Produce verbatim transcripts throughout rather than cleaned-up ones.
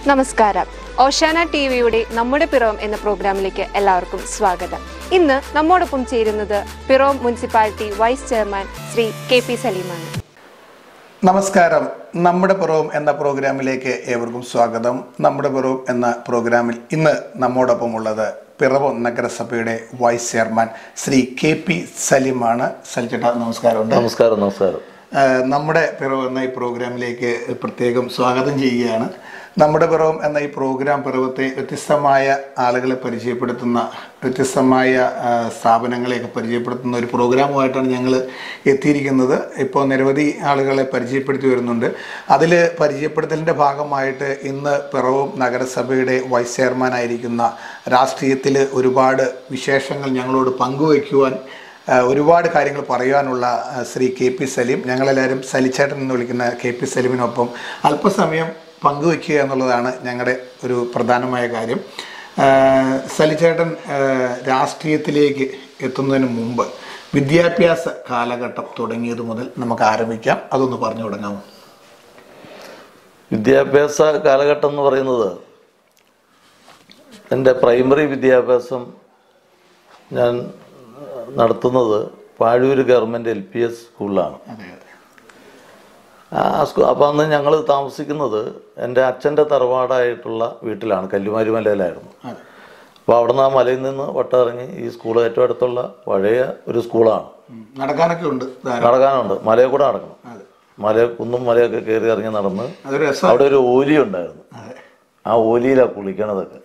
നമസ്കാരം. ഓശാന ടിവിയുടെ നമ്മുടെ പിറവം എന്ന പ്രോഗ്രാമിലേക്ക് എല്ലാവർക്കും സ്വാഗതം. ഇന്ന് നമ്മോടൊപ്പം ചേരുന്നത് Piravom municipality vice chairman Shri K P സലീമാണ്. നമസ്കാരം. നമ്മുടെ പിറവം എന്ന പ്രോഗ്രാമിലേക്ക് ഏവർക്കും സ്വാഗതം. നമ്മുടെ പിറവം എന്ന പ്രോഗ്രാമിൽ ഇന്ന് നമ്മോടൊപ്പം ഉള്ളത് പിറവം നഗരസഭയുടെ vice chairman Shri K P സലീമാണ്. സലിച്ചേട്ടാ നമസ്കാരം. നമസ്കാരം. നമസ്കാരം. നമ്മുടെ പിറവം എന്ന ഈ പ്രോഗ്രാമിലേക്ക് പ്രത്യേകം സ്വാഗതം ചെയ്യുകയാണ്. നമ്മുടെ പിറവം എന്ന ഈ പ്രോഗ്രാം പിറവത്തെ വ്യത്യസ്തമായ ആളുകളെ പരിചയപ്പെടുത്തുന്ന, വ്യത്യസ്തമായ സ്ഥാപനങ്ങളെയൊക്കെ പരിചയപ്പെടുത്തുന്ന ഒരു പ്രോഗ്രാമുമായിട്ടാണ് ഞങ്ങൾ എത്തിയിരിക്കുന്നത്. ഇപ്പോൾ നിരവധി ആളുകളെ പരിചയപ്പെടുത്തി വരുന്നുണ്ട്. അതിൽ പരിചയപ്പെടുത്തലിൻ്റെ ഭാഗമായിട്ട് ഇന്ന് പിറവം നഗരസഭയുടെ വൈസ് ചെയർമാനായിരിക്കുന്ന, രാഷ്ട്രീയത്തിൽ ഒരുപാട് വിശേഷങ്ങൾ ഞങ്ങളോട് പങ്കുവയ്ക്കുവാൻ, ഒരുപാട് കാര്യങ്ങൾ പറയാനുള്ള ശ്രീ കെ പി സലീം, ഞങ്ങളെല്ലാവരും സലിച്ചേട്ടൻ എന്ന് വിളിക്കുന്ന കെ പി സലീമിനൊപ്പം അല്പസമയം പങ്കുവയ്ക്കുക എന്നുള്ളതാണ് ഞങ്ങളുടെ ഒരു പ്രധാനമായ കാര്യം. സലിച്ചേട്ടൻ രാഷ്ട്രീയത്തിലേക്ക് എത്തുന്നതിന് മുമ്പ് വിദ്യാഭ്യാസ കാലഘട്ടം തുടങ്ങിയത് മുതൽ നമുക്ക് ആരംഭിക്കാം. അതൊന്ന് പറഞ്ഞു തുടങ്ങാമോ? വിദ്യാഭ്യാസ കാലഘട്ടം എന്ന് പറയുന്നത്, എൻ്റെ പ്രൈമറി വിദ്യാഭ്യാസം ഞാൻ നടത്തുന്നത് Pazhoor government L P S സ്കൂളിലാണ്. ആ സ്കൂ അപ്പോൾ അന്ന് ഞങ്ങൾ താമസിക്കുന്നത് എൻ്റെ അച്ഛൻ്റെ തറവാടായിട്ടുള്ള വീട്ടിലാണ്, കല്ലുമാരി മലയിലായിരുന്നു. അപ്പോൾ അവിടെ നിന്ന് ആ മലയിൽ നിന്ന് വട്ടമിറങ്ങി ഈ സ്കൂൾ ഏറ്റവും അടുത്തുള്ള പഴയ ഒരു സ്കൂളാണ്. നടക്കാനൊക്കെ ഉണ്ട്, നടക്കാനുണ്ട്, മലയിൽ കൂടെ നടക്കണം. മല കുന്നും മലയൊക്കെ കയറി ഇറങ്ങി നടന്ന് അവിടെ ഒരു ഓലി ഉണ്ടായിരുന്നു. ആ ഓലിയിലാണ് കുളിക്കണതൊക്കെ.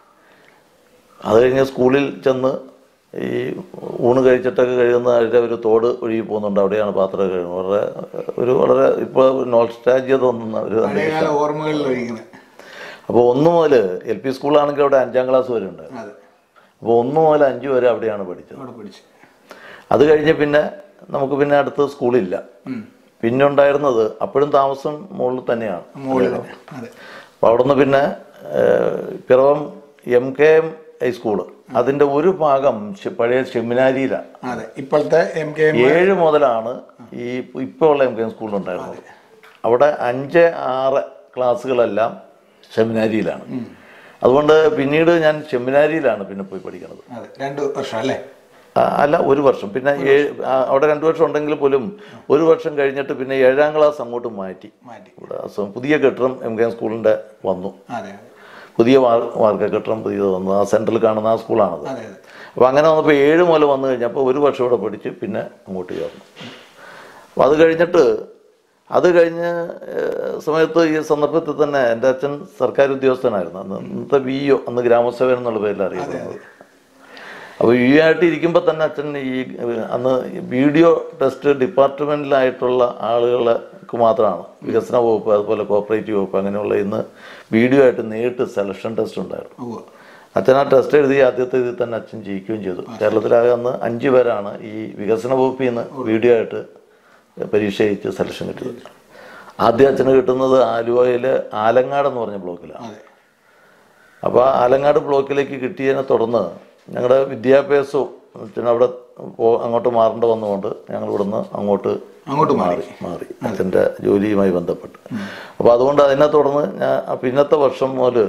അത് കഴിഞ്ഞ് സ്കൂളിൽ ചെന്ന് ഈ ഊണ് കഴിച്ചിട്ടൊക്കെ കഴിയുന്ന അതിൻ്റെ ഒരു തോട് ഒഴുകി പോകുന്നുണ്ട്, അവിടെയാണ് പാത്രം കഴിയുന്നത്. വളരെ ഒരു വളരെ ഇപ്പോൾ നോൾസ്റ്റാൾജിയ തോന്നുന്ന ഒരു ഓർമ്മകളിൽ. അപ്പോൾ ഒന്ന് മുതൽ എൽ പി സ്കൂളാണെങ്കിൽ അവിടെ അഞ്ചാം ക്ലാസ് വരെ ഉണ്ട്. അപ്പോൾ ഒന്ന് മുതൽ അഞ്ച് വരെ അവിടെയാണ് പഠിച്ചത്. അത് കഴിഞ്ഞ് പിന്നെ നമുക്ക് പിന്നെ അടുത്ത് സ്കൂളില്ല. പിന്നെ ഉണ്ടായിരുന്നത് അപ്പോഴും താമസം മുകളിൽ തന്നെയാണ്. അപ്പോൾ അവിടെ നിന്ന് പിന്നെ Piravom M K M high school, അതിന്റെ ഒരു ഭാഗം പഴയ സെമിനാരിയിലാണ്. ഇപ്പോഴത്തെ എം കെ ഏഴ് മുതലാണ് ഈ ഇപ്പോൾ ഉള്ള എം കെ എം സ്കൂളുണ്ടായിരുന്നത്. അവിടെ അഞ്ച് ആറ് ക്ലാസ്സുകളെല്ലാം സെമിനാരിയിലാണ്. അതുകൊണ്ട് പിന്നീട് ഞാൻ സെമിനാരിയിലാണ് പിന്നെ പോയി പഠിക്കുന്നത്. രണ്ട് വർഷം അല്ലേ? അല്ല, ഒരു വർഷം. പിന്നെ ഏഴ് അവിടെ രണ്ടു വർഷം ഉണ്ടെങ്കിൽ പോലും ഒരു വർഷം കഴിഞ്ഞിട്ട് പിന്നെ ഏഴാം ക്ലാസ് അങ്ങോട്ട് മാറ്റി. പുതിയ കെട്ടിടം എം കെ എം സ്കൂളിന്റെ വന്നു. പുതിയ വാർക്ക കെട്ടിടം പുതിയത് വന്നു. ആ സെൻട്രൽ കാണുന്ന ആ സ്കൂളാണത്. അപ്പോൾ അങ്ങനെ വന്നപ്പോൾ ഏഴ് മുതൽ വന്നു കഴിഞ്ഞപ്പോൾ ഒരു വർഷം ഇവിടെ പഠിച്ച് പിന്നെ അങ്ങോട്ട് ചേർന്നു. അപ്പോൾ അത് കഴിഞ്ഞിട്ട് അത് കഴിഞ്ഞ സമയത്ത് ഈ സന്ദർഭത്തിൽ തന്നെ എൻ്റെ അച്ഛൻ സർക്കാർ ഉദ്യോഗസ്ഥനായിരുന്നു. അന്ന് ഇന്നത്തെ വി ഒ, അന്ന് ഗ്രാമസഭ എന്നുള്ള പേരിൽ അറിയുന്നത്. അപ്പോൾ വി ഒ ആയിട്ട് ഇരിക്കുമ്പോൾ തന്നെ അച്ഛൻ ഈ അന്ന് വീഡിയോ ടെസ്റ്റ് ഡിപ്പാർട്ട്മെൻറ്റിലായിട്ടുള്ള ആളുകൾക്ക് മാത്രമാണ്, വികസന വകുപ്പ് അതുപോലെ കോപ്പറേറ്റീവ് വകുപ്പ് അങ്ങനെയുള്ള ഇന്ന് വീഡിയോ ആയിട്ട് നേരിട്ട് സെലക്ഷൻ ടെസ്റ്റ് ഉണ്ടായിരുന്നു. അച്ഛൻ ആ ടെസ്റ്റ് എഴുതി ആദ്യത്തെ ഇതിൽ തന്നെ അച്ഛൻ ജയിക്കുകയും ചെയ്തു. കേരളത്തിലാകെ അന്ന് അഞ്ച് പേരാണ് ഈ വികസന വകുപ്പിൽ നിന്ന് വീഡിയോ ആയിട്ട് പരീക്ഷ എഴുതിച്ച് സെലക്ഷൻ കിട്ടിയത്. ആദ്യം അച്ഛന് കിട്ടുന്നത് ആലുവയിലെ ആലങ്ങാട് എന്ന് പറഞ്ഞ ബ്ലോക്കിലാണ്. അപ്പോൾ ആ ആലങ്ങാട് ബ്ലോക്കിലേക്ക് കിട്ടിയതിനെ തുടർന്ന് ഞങ്ങളുടെ വിദ്യാഭ്യാസവും അവിടെ അങ്ങോട്ട് മാറേണ്ട വന്നുകൊണ്ട് ഞങ്ങൾ ഇവിടുന്ന് അങ്ങോട്ട് അങ്ങോട്ട് മാറി മാറി അച്ഛൻ്റെ ജോലിയുമായി ബന്ധപ്പെട്ട്. അപ്പോൾ അതുകൊണ്ട് അതിനെ തുടർന്ന് ഞാൻ പിന്നത്തെ വർഷം മുതൽ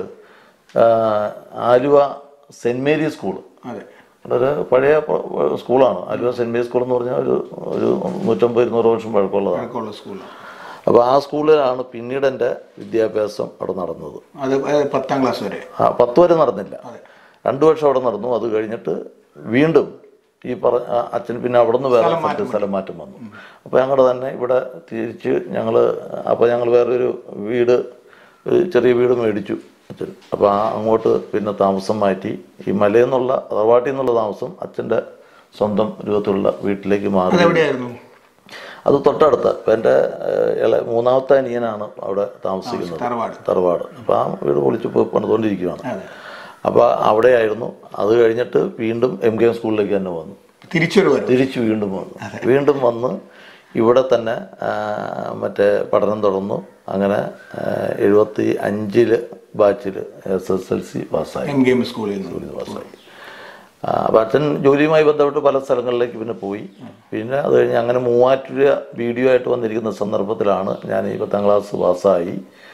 ആലുവ സെൻറ്റ് മേരി സ്കൂള്, വളരെ പഴയ സ്കൂളാണ് ആലുവ സെൻറ്റ് മേരി സ്കൂൾ എന്ന് പറഞ്ഞാൽ ഒരു ഒരു നൂറ്റമ്പത് ഇരുന്നൂറ് വർഷം പഴക്കമുള്ളതാണ് സ്കൂളാണ്. അപ്പോൾ ആ സ്കൂളിലാണ് പിന്നീട് എൻ്റെ വിദ്യാഭ്യാസം അവിടെ നടന്നത്. അത് പത്താം ക്ലാസ് വരെ. ആ പത്ത് വരെ നടന്നില്ല, രണ്ടു വർഷം അവിടെ നടന്നു. അത് കഴിഞ്ഞിട്ട് വീണ്ടും ഈ പറ അച്ഛൻ പിന്നെ അവിടെ നിന്ന് വേറെ സ്ഥലം മാറ്റം വന്നു. അപ്പോൾ ഞങ്ങൾ തന്നെ ഇവിടെ തിരിച്ച് ഞങ്ങൾ അപ്പോൾ ഞങ്ങൾ വേറൊരു വീട്, ചെറിയ വീട് മേടിച്ചു അച്ഛൻ. അപ്പോൾ ആ അങ്ങോട്ട് പിന്നെ താമസം മാറ്റി. ഈ മലയിൽ നിന്നുള്ള തറവാട്ടിൽ നിന്നുള്ള താമസം അച്ഛൻ്റെ സ്വന്തം രൂപത്തിലുള്ള വീട്ടിലേക്ക് മാറി. അത് തൊട്ടടുത്ത ഇപ്പം എൻ്റെ ഇള മൂന്നാമത്തെ അനിയനാണ് അവിടെ താമസിക്കുന്നത്, തറവാട്. അപ്പോൾ ആ വീട് പൊളിച്ച് പോയി പണിതുകൊണ്ടിരിക്കുകയാണ്. അപ്പോൾ അവിടെയായിരുന്നു. അത് കഴിഞ്ഞിട്ട് വീണ്ടും എം കെ എം സ്കൂളിലേക്ക് തന്നെ വന്നു. തിരിച്ചൊരു തിരിച്ച് വീണ്ടും വന്നു. വീണ്ടും വന്ന് ഇവിടെ തന്നെ മറ്റേ പഠനം തുടർന്നു. അങ്ങനെ എഴുപത്തി അഞ്ചില് ബാച്ചിൽ എസ് എസ് എൽ സി പാസ്സായി, എം കെ എം സ്കൂളിൽ പാസ്സായി. അപ്പോൾ അച്ഛൻ ജോലിയുമായി ബന്ധപ്പെട്ട് പല സ്ഥലങ്ങളിലേക്ക് പിന്നെ പോയി. പിന്നെ അത് കഴിഞ്ഞ് അങ്ങനെ മൂവാറ്റുപുഴ വീഡിയോ ആയിട്ട് വന്നിരിക്കുന്ന സന്ദർഭത്തിലാണ് ഞാൻ ഈ പത്താം ക്ലാസ് പാസ്സായി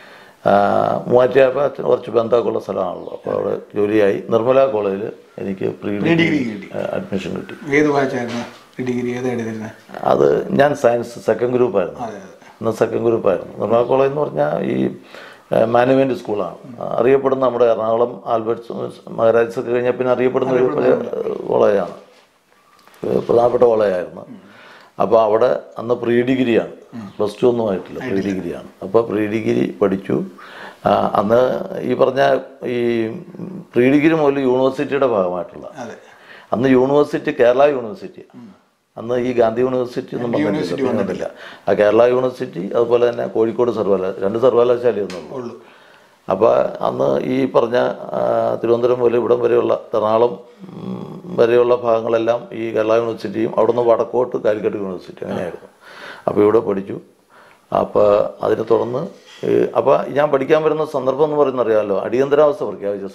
മൂവാറ്റുപുഴ അച്ഛൻ കുറച്ച് ബന്ധമൊക്കെ ഉള്ള സ്ഥലമാണല്ലോ. അപ്പോൾ അവിടെ ജോലിയായി. നിർമ്മല കോളേജിൽ എനിക്ക് പ്രീ ഡിഗ്രി അഡ്മിഷൻ കിട്ടി. ഏത് ബാച്ചായിരുന്നു ഡിഗ്രി? ഏതായിരുന്നു അത്? ഞാൻ സയൻസ് സെക്കൻഡ് ഗ്രൂപ്പായിരുന്നു. ഇന്ന് സെക്കൻഡ് ഗ്രൂപ്പായിരുന്നു. നിർമ്മല കോളേജ് എന്ന് പറഞ്ഞാൽ ഈ മാനേജ്മെൻറ്റ് സ്കൂളാണ്. അറിയപ്പെടുന്ന നമ്മുടെ എറണാകുളം ആൽബർട്ട്സ് മഹാരാജസ് ഒക്കെ കഴിഞ്ഞാൽ പിന്നെ അറിയപ്പെടുന്ന ഒരു കോളേജാണ്, പ്രധാനപ്പെട്ട കോളേജായിരുന്നു. അപ്പോൾ അവിടെ അന്ന് പ്രീ ഡിഗ്രിയാണ്, പ്ലസ് ടു ഒന്നും ആയിട്ടില്ല, പ്രീ ഡിഗ്രിയാണ്. അപ്പോൾ പ്രീ ഡിഗ്രി പഠിച്ചു. അന്ന് ഈ പറഞ്ഞ ഈ പ്രീ ഡിഗ്രി മുതൽ യൂണിവേഴ്സിറ്റിയുടെ ഭാഗമായിട്ടുള്ള, അന്ന് യൂണിവേഴ്സിറ്റി കേരള യൂണിവേഴ്സിറ്റി, അന്ന് ഈ ഗാന്ധി യൂണിവേഴ്സിറ്റി ഒന്നും വന്നിട്ടില്ല. ആ കേരള യൂണിവേഴ്സിറ്റി അതുപോലെ തന്നെ കോഴിക്കോട് സർവകലാശാല, രണ്ട് സർവകലാശാലയൊന്നുള്ളൂ. അപ്പോൾ അന്ന് ഈ പറഞ്ഞ തിരുവനന്തപുരം മുതൽ ഇവിടം വരെയുള്ള എറണാകുളം വരെയുള്ള ഭാഗങ്ങളെല്ലാം ഈ കേരള യൂണിവേഴ്സിറ്റിയും അവിടുന്ന് വടക്കോട്ട് കാലിക്കറ്റ് യൂണിവേഴ്സിറ്റി അങ്ങനെയായിരുന്നു. അപ്പോൾ ഇവിടെ പഠിച്ചു. അപ്പോൾ അതിനെ തുടർന്ന് അപ്പോൾ ഞാൻ പഠിക്കാൻ വരുന്ന സന്ദർഭം എന്ന് പറയുന്നത് അറിയാമല്ലോ, അടിയന്തരാവസ്ഥ പ്രഖ്യാപിച്ച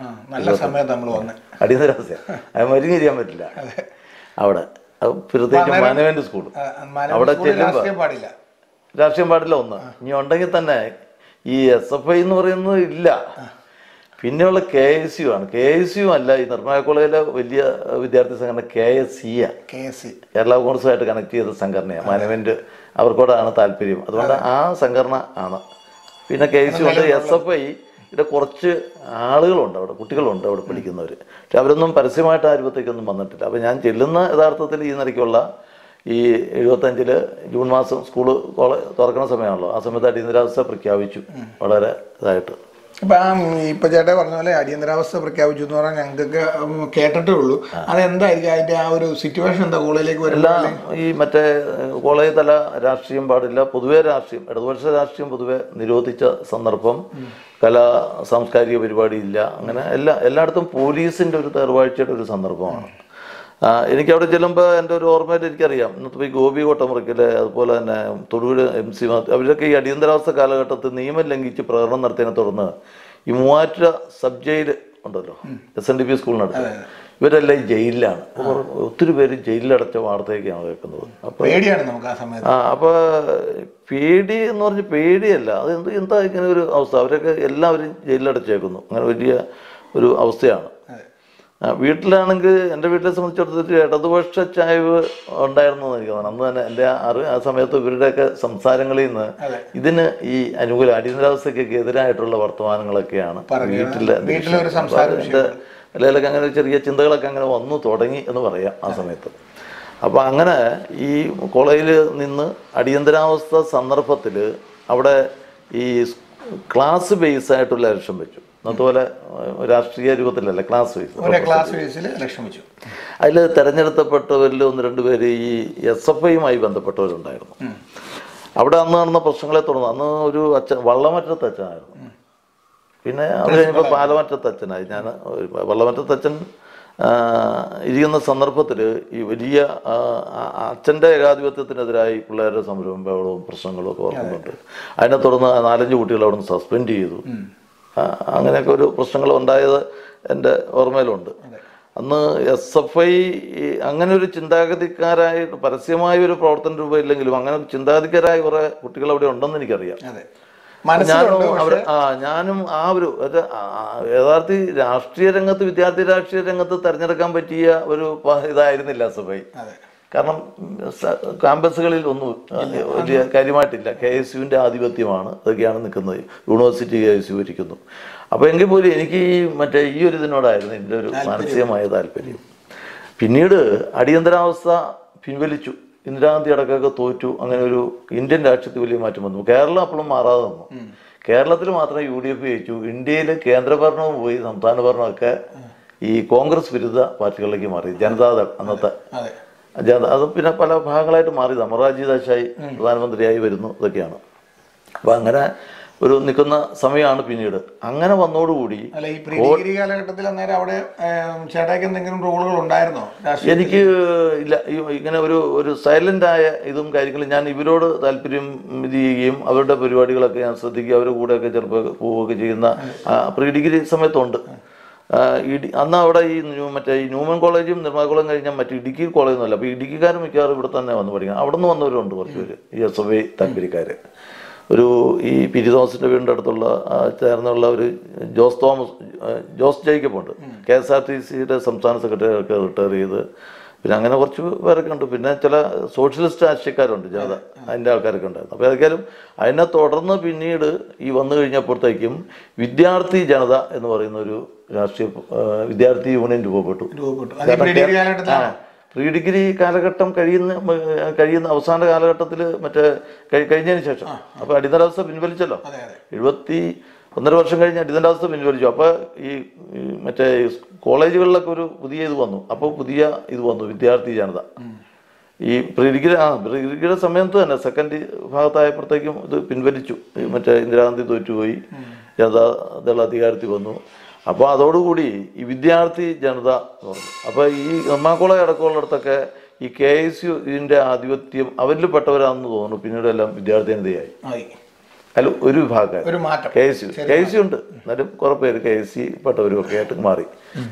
സമയമാണ്. അടിയന്തരാവസ്ഥ അത് മരുന്ന് ചെയ്യാൻ പറ്റില്ല അവിടെ, പ്രത്യേകിച്ച് മാനേജ്മെന്റ് സ്കൂൾ. അവിടെ ചെല്ലുമ്പോൾ രാഷ്ട്രീയം പാടില്ല ഒന്ന്. ഇനി ഉണ്ടെങ്കിൽ തന്നെ ഈ എസ് എഫ് ഐ എന്ന് പറയുന്നത് ഇല്ല. പിന്നെയുള്ള കെ എസ് യു ആണ്. കെ എസ് യു അല്ല, ഈ നിർമ്മല കോളേജിലെ വലിയ വിദ്യാർത്ഥി സംഘടന കെ എസ് സി ആ, കേരള കോൺഗ്രസുമായിട്ട് കണക്ട് ചെയ്ത സംഘടനയാണ്. മാനേജ്മെന്റ് അവർക്കോടാണ് താല്പര്യം, അതുകൊണ്ട് ആ സംഘടന ആണ്. പിന്നെ കെ എസ് യു ഉണ്ട്. എസ് എഫ് ഐ ഇവിടെ കുറച്ച് ആളുകളുണ്ട്, അവിടെ കുട്ടികളുണ്ട് അവിടെ പഠിക്കുന്നവർ. പക്ഷെ അവരൊന്നും പരസ്യമായിട്ട് ആരൂപത്തേക്കൊന്നും വന്നിട്ടില്ല. അപ്പോൾ ഞാൻ ചെല്ലുന്ന യഥാർത്ഥത്തിൽ ഈ നിലയ്ക്കുള്ള ഈ എഴുപത്തഞ്ചില് ജൂൺ മാസം സ്കൂള് കോളേജ് തുറക്കുന്ന സമയമാണല്ലോ, ആ സമയത്ത് അടിയന്തരാവസ്ഥ പ്രഖ്യാപിച്ചു വളരെ ഇതായിട്ട്. ഇപ്പം ആ ഇപ്പം ചേട്ടാ പറഞ്ഞ പോലെ അടിയന്തരാവസ്ഥ പ്രഖ്യാപിച്ചു എന്ന് പറഞ്ഞാൽ ഞങ്ങൾക്കൊക്കെ കേട്ടിട്ടേ ഉള്ളൂ. അതെന്തായിരിക്കും അതിൻ്റെ ആ ഒരു സിറ്റുവേഷൻ? എന്താ കോളേജിലേക്ക് വരില്ല? ഈ മറ്റേ കോളേജ് തല രാഷ്ട്രീയം പാടില്ല, പൊതുവെ രാഷ്ട്രീയം, ഇടതുപക്ഷ രാഷ്ട്രീയം പൊതുവെ നിരോധിച്ച സന്ദർഭം, കലാ സാംസ്കാരിക പരിപാടി ഇല്ല, അങ്ങനെ എല്ലാ എല്ലായിടത്തും പോലീസിൻ്റെ ഒരു തേർവാഴ്ചയുടെ ഒരു സന്ദർഭമാണ്. എനിക്കവിടെ ചെല്ലുമ്പോൾ എൻ്റെ ഒരു ഓർമ്മയിൽ എനിക്കറിയാം, ഇന്നത്തെ ഈ ഗോപി കോട്ടമുറിക്കല്, അതുപോലെ തന്നെ തൊടുപുഴ എം സി അവരൊക്കെ ഈ അടിയന്തരാവസ്ഥ കാലഘട്ടത്തിൽ നിയമം ലംഘിച്ച് പ്രകടനം നടത്തിയതിനെ തുടർന്ന് ഈ മൂവാറ്റുപുഴ സബ് ജയിൽ ഉണ്ടല്ലോ, എസ് എൻ ഡി പി സ്കൂളിനടുത്ത്, ഇവരെല്ലാം ഈ ജയിലിലാണ്. ഒത്തിരി പേര് ജയിലിലടച്ച വാർത്തയൊക്കെയാണ് കേൾക്കുന്നത്. അപ്പോൾ പേടിയാണ് നമുക്ക് ആ സമയത്ത്. ആ അപ്പോൾ പേടി എന്ന് പറഞ്ഞ് പേടിയല്ല, അത് എന്ത് എന്താ ഇങ്ങനെ ഒരു അവസ്ഥ, അവരൊക്കെ എല്ലാവരും ജയിലിലടച്ചേക്കുന്നു. അങ്ങനെ വലിയ ഒരു അവസ്ഥയാണ്. വീട്ടിലാണെങ്കിൽ എൻ്റെ വീട്ടിലെ സംബന്ധിച്ചിടത്തോളം ഇടതുപക്ഷ ചായ്വ് ഉണ്ടായിരുന്നു എന്ന് എനിക്ക് തോന്നുന്നു. അന്ന് തന്നെ എൻ്റെ അറി ആ സമയത്ത് ഇവരുടെയൊക്കെ സംസാരങ്ങളിൽ നിന്ന് ഇതിന് ഈ അനുകൂല അടിയന്തരാവസ്ഥയ്ക്കൊക്കെ എതിരായിട്ടുള്ള വർത്തമാനങ്ങളൊക്കെയാണ് വീട്ടിലെ എൻ്റെ അല്ലെങ്കിൽ അങ്ങനെ ചെറിയ ചിന്തകളൊക്കെ അങ്ങനെ വന്നു തുടങ്ങി എന്ന് പറയാം ആ സമയത്ത്. അപ്പോൾ അങ്ങനെ ഈ കോളേജിൽ നിന്ന് അടിയന്തരാവസ്ഥ സന്ദർഭത്തിൽ അവിടെ ഈ ക്ലാസ് ബേസ് ആയിട്ടുള്ള ഇലക്ഷൻ വെച്ചു. അതുപോലെ രാഷ്ട്രീയ രൂപത്തിലല്ല, ക്ലാസ് ബേസ് ക്ലാസ് ബേസിൽ ഇലക്ഷൻ വെച്ചു. അതിൽ തെരഞ്ഞെടുക്കപ്പെട്ടവരിൽ ഒന്ന് രണ്ട് പേര് ഈ എസ് എഫ് ഐയുമായി ബന്ധപ്പെട്ടവരുണ്ടായിരുന്നു. അവിടെ അന്ന് നടന്ന പ്രശ്നങ്ങളെ തുടർന്ന് അന്ന് ഒരു അച്ഛൻ വള്ളമറ്റത്ത് അച്ഛനായിരുന്നു, പിന്നെ അത് കഴിഞ്ഞപ്പോൾ പാലമറ്റത്ത് അച്ഛനായി. ഞാൻ വള്ളമറ്റത്ത് അച്ഛൻ ഇരിക്കുന്ന സന്ദർഭത്തിൽ ഈ വലിയ അച്ഛൻ്റെ ഏകാധിപത്യത്തിനെതിരായി പിള്ളേരുടെ സംരംഭവും ബഹളവും പ്രശ്നങ്ങളും ഒക്കെ ഓർക്കുന്നുണ്ട്. അതിനെ തുടർന്ന് നാലഞ്ച് കുട്ടികൾ അവിടെ നിന്ന് സസ്പെൻഡ് ചെയ്തു. അങ്ങനെയൊക്കെ ഒരു പ്രശ്നങ്ങൾ ഉണ്ടായത് എൻ്റെ ഓർമ്മയിലുണ്ട്. അന്ന് എസ് എഫ് ഐ അങ്ങനെ ഒരു ചിന്താഗതിക്കാരായിട്ട് പരസ്യമായ ഒരു പ്രവർത്തന രൂപമില്ലെങ്കിലും അങ്ങനെ ഒരു ചിന്താഗതിക്കാരായ കുറേ കുട്ടികൾ അവിടെ ഉണ്ടെന്ന് എനിക്കറിയാം. ഞാനും അവിടെ ആ ഞാനും ആ ഒരു യഥാർത്ഥ രാഷ്ട്രീയ രംഗത്ത് വിദ്യാർത്ഥി രാഷ്ട്രീയ രംഗത്ത് തെരഞ്ഞെടുക്കാൻ പറ്റിയ ഒരു ഇതായിരുന്നില്ല എസ് എഫ് ഐ. കാരണം ക്യാമ്പസുകളിൽ ഒന്നും വലിയ കാര്യമായിട്ടില്ല. കെ എസ് യുവിൻ്റെ ആധിപത്യമാണ്, അതൊക്കെയാണ് നിൽക്കുന്നത്. യൂണിവേഴ്സിറ്റി കെ എസ് യു ഇരിക്കുന്നു. അപ്പോൾ എങ്കിൽ പോലും എനിക്ക് ഈ മറ്റേ ഈ ഒരു ഇതിനോടായിരുന്നു എൻ്റെ ഒരു മാനസികമായ താല്പര്യം. പിന്നീട് അടിയന്തരാവസ്ഥ പിൻവലിച്ചു, ഇന്ദിരാഗാന്ധി അടക്കമൊക്കെ തോറ്റു. അങ്ങനെ ഒരു ഇന്ത്യൻ രാഷ്ട്രീയത്തിൽ വലിയ മാറ്റം വന്നു. കേരളം അപ്പോഴും മാറാതെ വന്നു. കേരളത്തിൽ മാത്രമേ യു ഡി എഫ് ജയിച്ചു. ഇന്ത്യയിൽ കേന്ദ്രഭരണവും പോയി, സംസ്ഥാന ഭരണമൊക്കെ ഈ കോൺഗ്രസ് വിരുദ്ധ പാർട്ടികളിലേക്ക് മാറി. ജനതാദൾ അന്നത്തെ അത് പിന്നെ പല ഭാഗങ്ങളായിട്ട് മാറിയതാണ്. മൊറാർജി ദേശായി പ്രധാനമന്ത്രിയായി വരുന്നു, ഇതൊക്കെയാണ്. അപ്പം അങ്ങനെ ഒരു നിൽക്കുന്ന സമയമാണ് പിന്നീട്. അങ്ങനെ വന്നോടുകൂടി കാലഘട്ടത്തിൽ അവിടെ ചേട്ടായിക്ക് എന്തെങ്കിലും റോളുകൾ ഉണ്ടായിരുന്നോ? എനിക്ക് ഇല്ല. ഇങ്ങനെ ഒരു ഒരു സൈലന്റ് ആയ ഇതും കാര്യങ്ങളും ഞാൻ ഇവരോട് താല്പര്യം ഇത് ചെയ്യുകയും അവരുടെ പരിപാടികളൊക്കെ ഞാൻ ശ്രദ്ധിക്കുക, അവരുടെ കൂടെയൊക്കെ ചെറുപ്പം പോവുകയൊക്കെ ചെയ്യുന്ന പ്രീ ഡിഗ്രി സമയത്തുണ്ട്. ഇടി അന്ന് അവിടെ ഈ മറ്റേ ഈ ന്യൂമൻ കോളേജും നിർമ്മല കോളേജും കഴിഞ്ഞാൽ മറ്റേ ഇടുക്കി കോളേജൊന്നുമല്ല. അപ്പോൾ ഇടുക്കിക്കാർ മിക്കവാറും ഇവിടെ തന്നെ വന്ന് പഠിക്കണം. അവിടെ നിന്ന് വന്നവരുണ്ട് കുറച്ച് പേര്, ഈ എസ് എഫ് ഐ താല്പര്യക്കാർ. ഒരു ഈ പി ടി തോമസിൻ്റെ വീടിൻ്റെ അടുത്തുള്ള ചേർന്നുള്ള ഒരു ജോസ് തോമസ് ജോസ് ജേക്കബ് ഉണ്ട്, കെ എസ് ആർ ടി സിയുടെ സംസ്ഥാന സെക്രട്ടറി ഒക്കെ റിട്ടയർ ചെയ്ത്. പിന്നെ അങ്ങനെ കുറച്ച് പേരൊക്കെ ഉണ്ട്. പിന്നെ ചില സോഷ്യലിസ്റ്റ് രാഷ്ട്രീയക്കാരുണ്ട്, ജനത അതിൻ്റെ ആൾക്കാരൊക്കെ ഉണ്ടായിരുന്നു. അപ്പോൾ ഏതൊക്കെയാലും അതിനെ തുടർന്ന് പിന്നീട് ഈ വന്നു കഴിഞ്ഞപ്പോഴത്തേക്കും വിദ്യാർത്ഥി ജനത എന്ന് പറയുന്ന ഒരു രാഷ്ട്രീയ വിദ്യാർത്ഥി യൂണിയൻ രൂപപ്പെട്ടു. പ്രീ ഡിഗ്രി കാലഘട്ടം കഴിയുന്ന കഴിയുന്ന അവസാന കാലഘട്ടത്തിൽ മറ്റേ കഴിഞ്ഞതിന് ശേഷം അപ്പോൾ അടിയന്തരാവസ്ഥ പിൻവലിച്ചല്ലോ. എഴുപത്തി ഒന്നര വർഷം കഴിഞ്ഞ് അടിയന്തരാവസ്ഥ പിൻവലിച്ചു. അപ്പോൾ ഈ മറ്റേ കോളേജുകളിലൊക്കെ ഒരു പുതിയ ഇത് വന്നു. അപ്പോൾ പുതിയ ഇത് വന്നു, വിദ്യാർത്ഥി ജനത. ഈ പ്രീ ഡിഗ്രി ആ പ്രീ ഡിഗ്രിയുടെ സമയത്ത് തന്നെ സെക്കൻഡ് ഭാഗത്തായപ്പോഴത്തേക്കും ഇത് പിൻവലിച്ചു. മറ്റേ ഇന്ദിരാഗാന്ധി തോറ്റുപോയി, ജനതാദൾ അധികാരത്തിൽ വന്നു. അപ്പോൾ അതോടുകൂടി ഈ വിദ്യാർത്ഥി ജനത എന്ന് പറഞ്ഞു. അപ്പോൾ ഈ എറണാകുളം അടക്കമുള്ളിടത്തൊക്കെ ഈ കെ എസ് യു ഇതിൻ്റെ ആധിപത്യം അവരിൽ പെട്ടവരാണെന്ന് തോന്നുന്നു. പിന്നീട് എല്ലാം വിദ്യാർത്ഥി ജനതയായി. അല്ല ഒരു വിഭാഗം K S U K S U ഉണ്ട്, എന്നാലും കുറെ പേര് കെ എസ് സി പെട്ടവരും ഒക്കെ ആയിട്ട് മാറി.